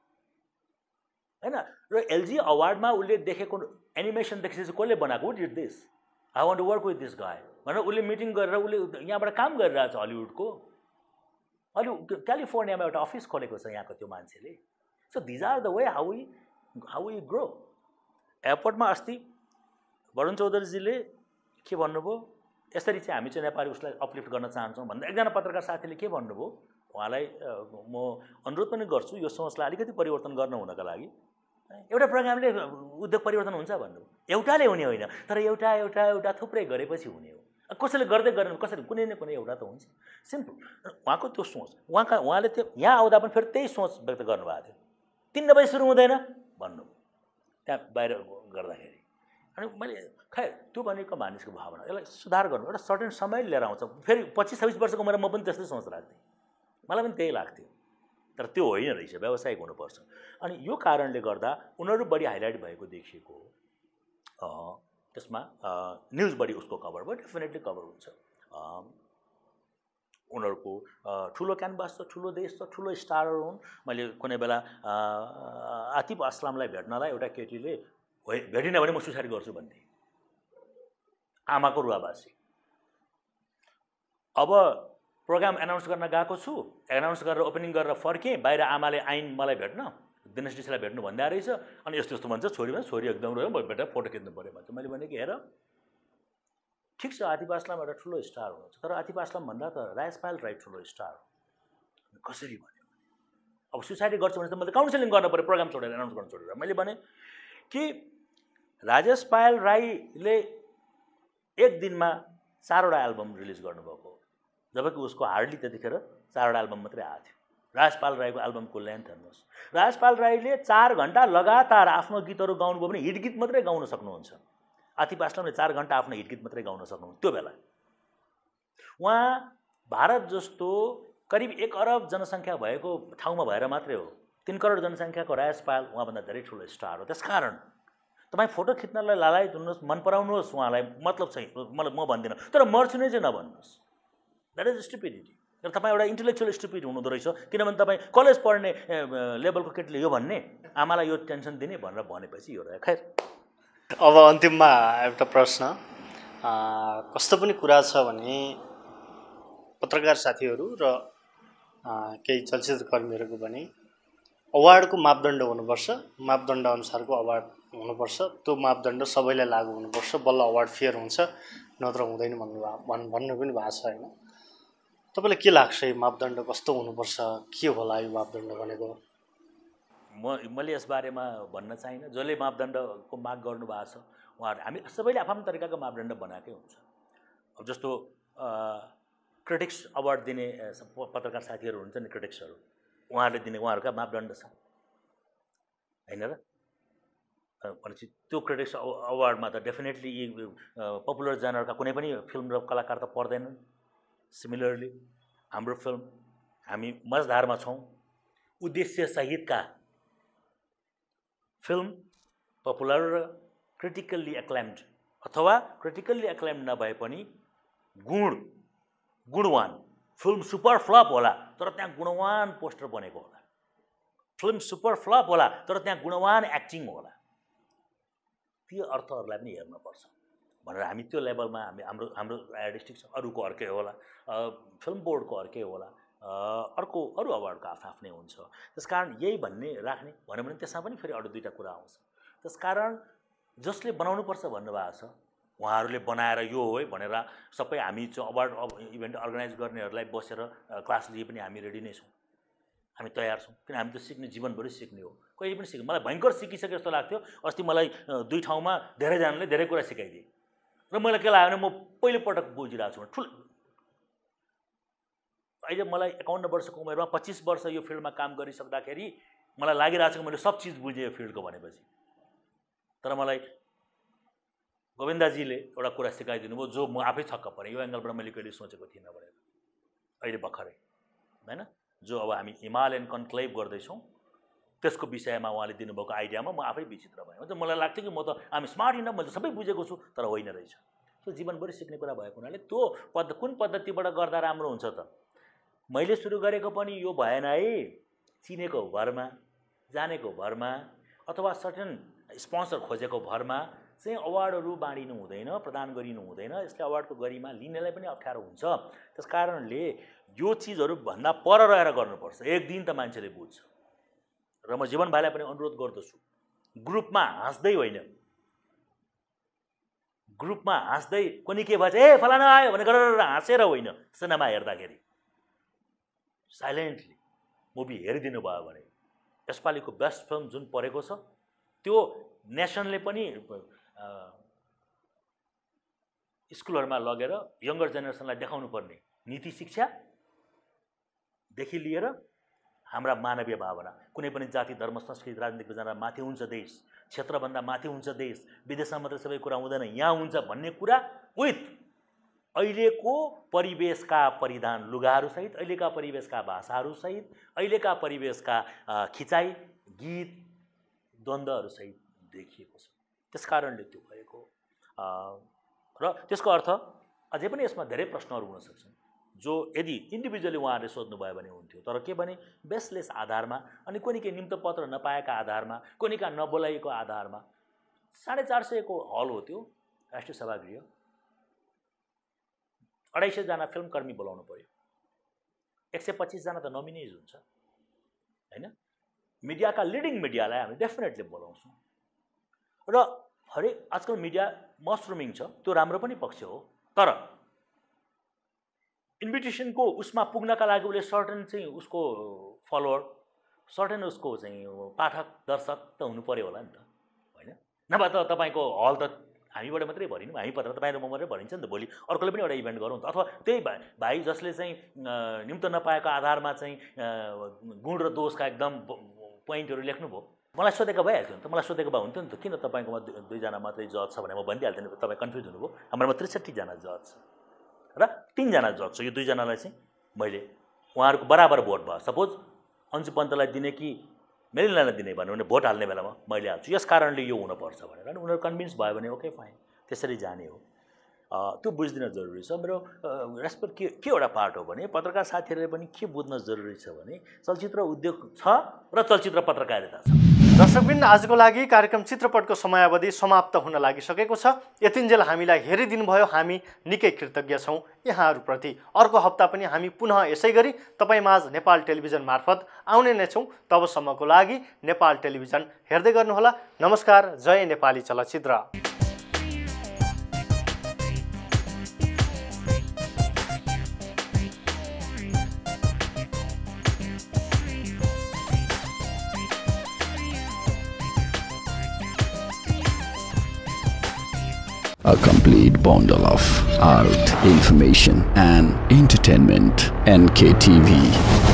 होइन र एलजी अवार्डमा उसले देखेको एनिमेसन देखेपछि कसले बनाएको did this I want to work with this guy भनेर उसले मिटिङ गरेर उसले यहाँबाट काम गरिरहेको छ हलिउडको अलि क्यालिफोर्नियामा एउटा अफिस खोलेको छ यहाँको त्यो मान्छेले so these are the way how we how we grow एयरपोर्टमा अस्ति वरुण चौधरीजीले के भन्नुभयो यसरी चाहिँ हामी चाहिँ नेपाली उसलाई अपलिफ्ट गर्न चाहन्छौँ भन्दा एकजना पत्रकार साथीले के भन्नुभयो उहाँलाई म अनुरोध पनि गर्छु यो सोचलाई अलिकति परिवर्तन गर्न हुनका लागि एउटा प्रोग्रामले उद्योग परिवर्तन हुन्छ भन्नुभयो एउटाले हुने होइन तर एउटा एउटा एउटा थुप्रै गरेपछि हुने हो कसैले गर्दै गरेन कसैले कुनै न कुनै एउटा त हुन्छ सिम्पल उहाँको त्यो सोच उहाँका उहाँले त्यो यहाँ आउँदा पनि फेरि त्यही सोच व्यक्त गर्नुभएको थियो तिन बजी सुरु हुँदैन भन्नु त्यहाँ बाहिर गर्दाखेरि अनि मैले खै त्यो भनेको मानिसको भावना यसलाई सुधार गर्नु एउटा सर्टेन समय लिएर आउँछ फेरि पच्चिस छब्बिस वर्षको उमेरमा म पनि त्यस्तै सोच राख्थेँ मलाई पनि त्यही लाग्थ्यो तर त्यो होइन रहेछ व्यावसायिक हुनुपर्छ अनि यो कारणले गर्दा उनीहरू बढी हाइलाइट भएको देखिएको हो त्यसमा न्युज बढी उसको कभर भयो, डेफिनेटली कभर हुन्छ। उनीहरूको ठुलो क्यानभास छ, ठुलो देश छ, ठुलो स्टारहरू हुन्। मैले कुनै बेला आतिफ असलामलाई भेट्नलाई एउटा केटीले भेटिनँ भने म सुसाइड गर्छु भन्थे, आमाको रुवाबासी। अब प्रोग्राम एनाउन्स गर्न गएको छु, एनाउन्स गरेर ओपनिङ गरेर फर्केँ, बाहिर आमाले आइन् मलाई भेट्न, दिनेश डिसीलाई भेट्नु भन्दै रहेछ। अनि यस्तो यस्तो भन्छ, छोरी भन्छ, छोरी एकदम रह्यो, बेटा फोटो खिच्नु पऱ्यो भन्छ। मैले भने कि हेर ठिक छ, आतिफ असलाम एउटा ठुलो स्टार हुनुहुन्छ, तर आतिफ असलाम भन्दा त राजेश पायल राई ठुलो स्टार हो। कसरी भन्यो? अब सुसाइड गर्छु भने त मैले काउन्सिलिङ गर्नु पऱ्यो, प्रोग्राम छोडेर एनाउन्स गर्नु छोडेर। मैले भने कि राजेश पायल राईले एक दिनमा चारवटा एल्बम रिलिज गर्नुभएको, जबकि उसको हार्डली त्यतिखेर चारवटा एल्बम मात्रै आएको थियो। राजेश पायल राईको एल्बमको लेन्थ हेर्नुहोस्, राजेश पायल राईले चार घन्टा लगातार आफ्नो गीतहरू गाउनुभयो भने हिट गीत मात्रै गाउन सक्नुहुन्छ। आतिफ असलामले चार घन्टा आफ्नो हिट गीत मात्रै गाउन सक्नुहुन्छ त्यो बेला। उहाँ भारत जस्तो करिब एक अरब जनसङ्ख्या भएको ठाउँमा भएर मात्रै हो, तीन करोड जनसङ्ख्याको राजेश पायल उहाँभन्दा धेरै ठुलो स्टार हो। त्यसकारण तपाईँ फोटो खिच्नलाई लालायत हुनुहोस्, मन पराउनुहोस् उहाँलाई, मतलब चाहिँ मलाई म भन्दिनँ, तर मर्छु नै चाहिँ नभन्नुहोस्। That is stupidity. तर तपाईँ एउटा इन्टेलेक्चुअल स्टुपिड हुनुहुँदो रहेछ, किनभने तपाईँ कलेज पढ्ने लेभलको केटीले यो भन्ने, आमालाई यो टेन्सन दिने भनेर भनेपछि यो रह्यो। खैर, अब अन्तिममा एउटा प्रश्न, कस्तो पनि कुरा छ भने पत्रकार साथीहरू र केही चलचित्रकर्मीहरूको पनि अवार्डको मापदण्ड हुनुपर्छ, मापदण्ड अनुसारको अवार्ड हुनुपर्छ, त्यो मापदण्ड सबैलाई लागू हुनुपर्छ, बल्ल अवार्ड फेयर हुन्छ, नत्र हुँदैन भन्नु भन् भन्नु पनि भएको छ होइन। तपाईँलाई के लाग्छ यो मापदण्ड कस्तो हुनुपर्छ, के होला यो मापदण्ड भनेको? म मैले यसबारेमा भन्न चाहिनँ। जसले मापदण्डको माग गर्नुभएको छ उहाँहरू, हामी सबैले आफ्नो तरिकाको मापदण्ड बनाएकै हुन्छ। अब जस्तो क्रिटिक्स अवार्ड दिने पत्रकार साथीहरू हुन्छ नि, क्रिटिक्सहरू, उहाँहरूले दिने उहाँहरूका मापदण्ड छ होइन र। भनेपछि त्यो क्रिटिक्स अवार्डमा त डेफिनेटली यी पपुलर जेनरका कुनै पनि फिल्म र कलाकार त पर्दैनन्। सिमिलरली हाम्रो फिल्म, हामी मझधारमा छौँ, उद्देश्य सहितका फिल्म पपुलर र क्रिटिकल्ली एक्लेम्ड अथवा क्रिटिकल्ली एक्लेम्ड नभए पनि गुण गुणवान फिल्म सुपर फ्लप होला तर त्यहाँ गुणवान पोस्टर बनेको होला, फिल्म सुपर फ्लप होला तर त्यहाँ गुणवान एक्टिङ होला। त्यो अर्थहरूलाई पनि हेर्नुपर्छ भनेर हामी त्यो लेभलमा हामी हाम्रो हाम्रो एडिस्टिक छ, अरूको अर्कै होला, फिल्म बोर्डको अर्कै होला, अर्को अरू अवार्डको आफ्नो आफ्नै हुन्छ। त्यसकारण यही भन्ने राख्ने भन्यो भने त्यसमा पनि फेरि अरू दुईवटा कुरा आउँछ। त्यसकारण जसले बनाउनुपर्छ भन्नुभएको छ उहाँहरूले बनाएर यो हो है भनेर सबै हामी चाहिँ अवार्ड इभेन्ट अर्गनाइज गर्नेहरूलाई बसेर क्लास लिए पनि हामी रेडी नै छौँ, हामी तयार छौँ। किन हामी त सिक्ने, जीवनभरि सिक्ने हो, कहिले पनि सिक्ने। मलाई भयङ्कर सिकिसके जस्तो लाग्थ्यो। अस्ति मलाई दुई ठाउँमा धेरैजनाले धेरै कुरा सिकाइदिए र मलाई के लाग्यो भने म पहिलोपटक बुझिरहेको छु। ठुलो अहिले मलाई एकाउन्न वर्षको उमेरमा पच्चिस वर्ष यो फिल्डमा काम गरिसक्दाखेरि मलाई लागिरहेको छ कि मैले सब चिज बुझेँ यो फिल्डको भनेपछि। तर मलाई गोविन्दाजीले एउटा कुरा सिकाइदिनु भयो जो म आफै छक्क परेँ, यो एङ्गलबाट मैले कहिले सोचेको थिइनँ भनेर अहिले भर्खरै होइन। जो अब हामी हिमालयन कन्क्लेभ गर्दैछौँ त्यसको विषयमा उहाँले दिनुभएको आइडियामा म आफै विचित्र भएँ। मतलब मलाई लाग्थ्यो कि म त आम स्मार्ट इनफ, मैले सबै बुझेको छु, तर होइन रहेछ। त्यो जीवनभरि सिक्ने कुरा भएको हुनाले त्यो पद्ध कुन पद्धतिबाट गर्दा राम्रो हुन्छ त? मैले सुरु गरेको पनि यो भएन है, चिनेको भरमा, जानेको भरमा अथवा सर्टेन स्पोन्सर खोजेको भरमा चाहिँ अवार्डहरू बाँडिनु हुँदैन, प्रदान गरिनु हुँदैन। यसले अवार्डको गरिमा लिनेलाई पनि अप्ठ्यारो हुन्छ। त्यस कारणले यो चिजहरू भन्दा पर रहेर गर्नुपर्छ। एक दिन त मान्छेले बुझ्छ। र म जीवन भाइलाई पनि अनुरोध गर्दछु, ग्रुपमा हाँस्दै होइन, ग्रुपमा हाँस्दै कुनै के भएछ ए फलाना आयो भने गरेर हाँसेर होइन, सिनेमा हेर्दाखेरि साइलेन्टली मुभी हेरिदिनु भयो भने यसपालिको बेस्ट फिल्म जुन परेको छ त्यो नेसनले पनि स्कुलहरूमा लगेर यङ्गर जेनेरेसनलाई देखाउनु पर्ने नीति शिक्षादेखि लिएर हाम्रा मानवीय भावना, कुनै पनि जाति धर्म संस्कृति राजनीतिक विचारमा माथि हुन्छ देश, क्षेत्रभन्दा माथि हुन्छ देश, विदेशमा मात्रै सबै कुरा हुँदैन यहाँ हुन्छ भन्ने कुरा विथ अहिलेको परिवेशका परिधान लुगाहरूसहित, अहिलेका परिवेशका भाषाहरूसहित, अहिलेका परिवेशका खिचाइ गीत द्वन्द्वहरूसहित देखिएको छ। त्यस कारणले त्यो भएको र त्यसको अर्थ अझै पनि यसमा धेरै प्रश्नहरू हुन सक्छन् जो यदि इन्डिभिजुअली उहाँहरूले सोध्नुभयो भने हुन्थ्यो तर के भने बेसलेस आधारमा अनि कुनै के निम्तो पत्र नपाएका आधारमा कुनै कहाँ नबोलाइएको आधारमा साढे चार सयको हल हो त्यो राष्ट्रिय सभागृह अढाई सयजना फिल्मकर्मी बोलाउनु पऱ्यो एक सय पच्चिसजना त नोमिनेज हुन्छ होइन मिडियाका लिडिङ मिडियालाई हामी डेफिनेटली बोलाउँछौँ र हरेक आजकल मिडिया मसरुमिङ छ त्यो राम्रो पनि पक्ष हो तर इन्भिटेसनको उसमा पुग्नका लागि उसले सर्टेन चाहिँ उसको फलोवर सर्टेन उसको चाहिँ पाठक दर्शक त हुनु पऱ्यो होला नि त होइन नभए त तपाईँको हल त हामीबाट मात्रै भरिनु हामी पत्र तपाईँ र म मात्रै भरिन्छ नि त भोलि अर्कोले पनि एउटा इभेन्ट गरौँ त अथवा त्यही भाइ भाइ जसले चाहिँ निम्तो नपाएको आधारमा चाहिँ गुण र दोषका एकदम पोइन्टहरू लेख्नुभयो मलाई सोधेको भइहाल्थ्यो नि त मलाई सोधेको भए हुन्थ्यो नि त किन तपाईँकोमा दुईजना मात्रै जज छ भने म भनिदिइहाल्थेँ नि तपाईँ कन्फ्युज हुनुभयो हाम्रोमा त्रिसठीजना जज छ र तिनजना जज छ यो दुईजनालाई चाहिँ मैले उहाँहरूको बराबर भोट भयो सपोज अन्जु पन्तलाई दिने कि मेलिनालाई दिने भन्यो भने भोट हाल्ने बेलामा मैले हाल्छु यस कारणले यो हुनुपर्छ भनेर अनि उनीहरू कन्भिन्स भयो भने ओके फाइन त्यसरी जाने हो त्यो बुझ्दिन जरुरी छ मेरो रेस्पेक्ट के के एउटा पार्ट हो भने पत्रकार साथीहरूले पनि के बुझ्न जरुरी छ भने चलचित्र उद्योग छ र चलचित्र पत्रकारिता छ दर्शकबिन आजको लागि कार्यक्रम चित्रपटको समयावधि समाप्त हुन लागिसकेको छ यतिन्जेल हामीलाई हेरिदिनु भयो हामी निकै कृतज्ञ छौँ यहाँहरूप्रति अर्को हप्ता पनि हामी पुनः यसै गरी तपाईँमाझ नेपाल टेलिभिजन मार्फत आउने नै छौँ तबसम्मको लागि नेपाल टेलिभिजन हेर्दै गर्नुहोला नमस्कार जय नेपाली चलचित्र A complete bundle of art, information and entertainment. N K T V.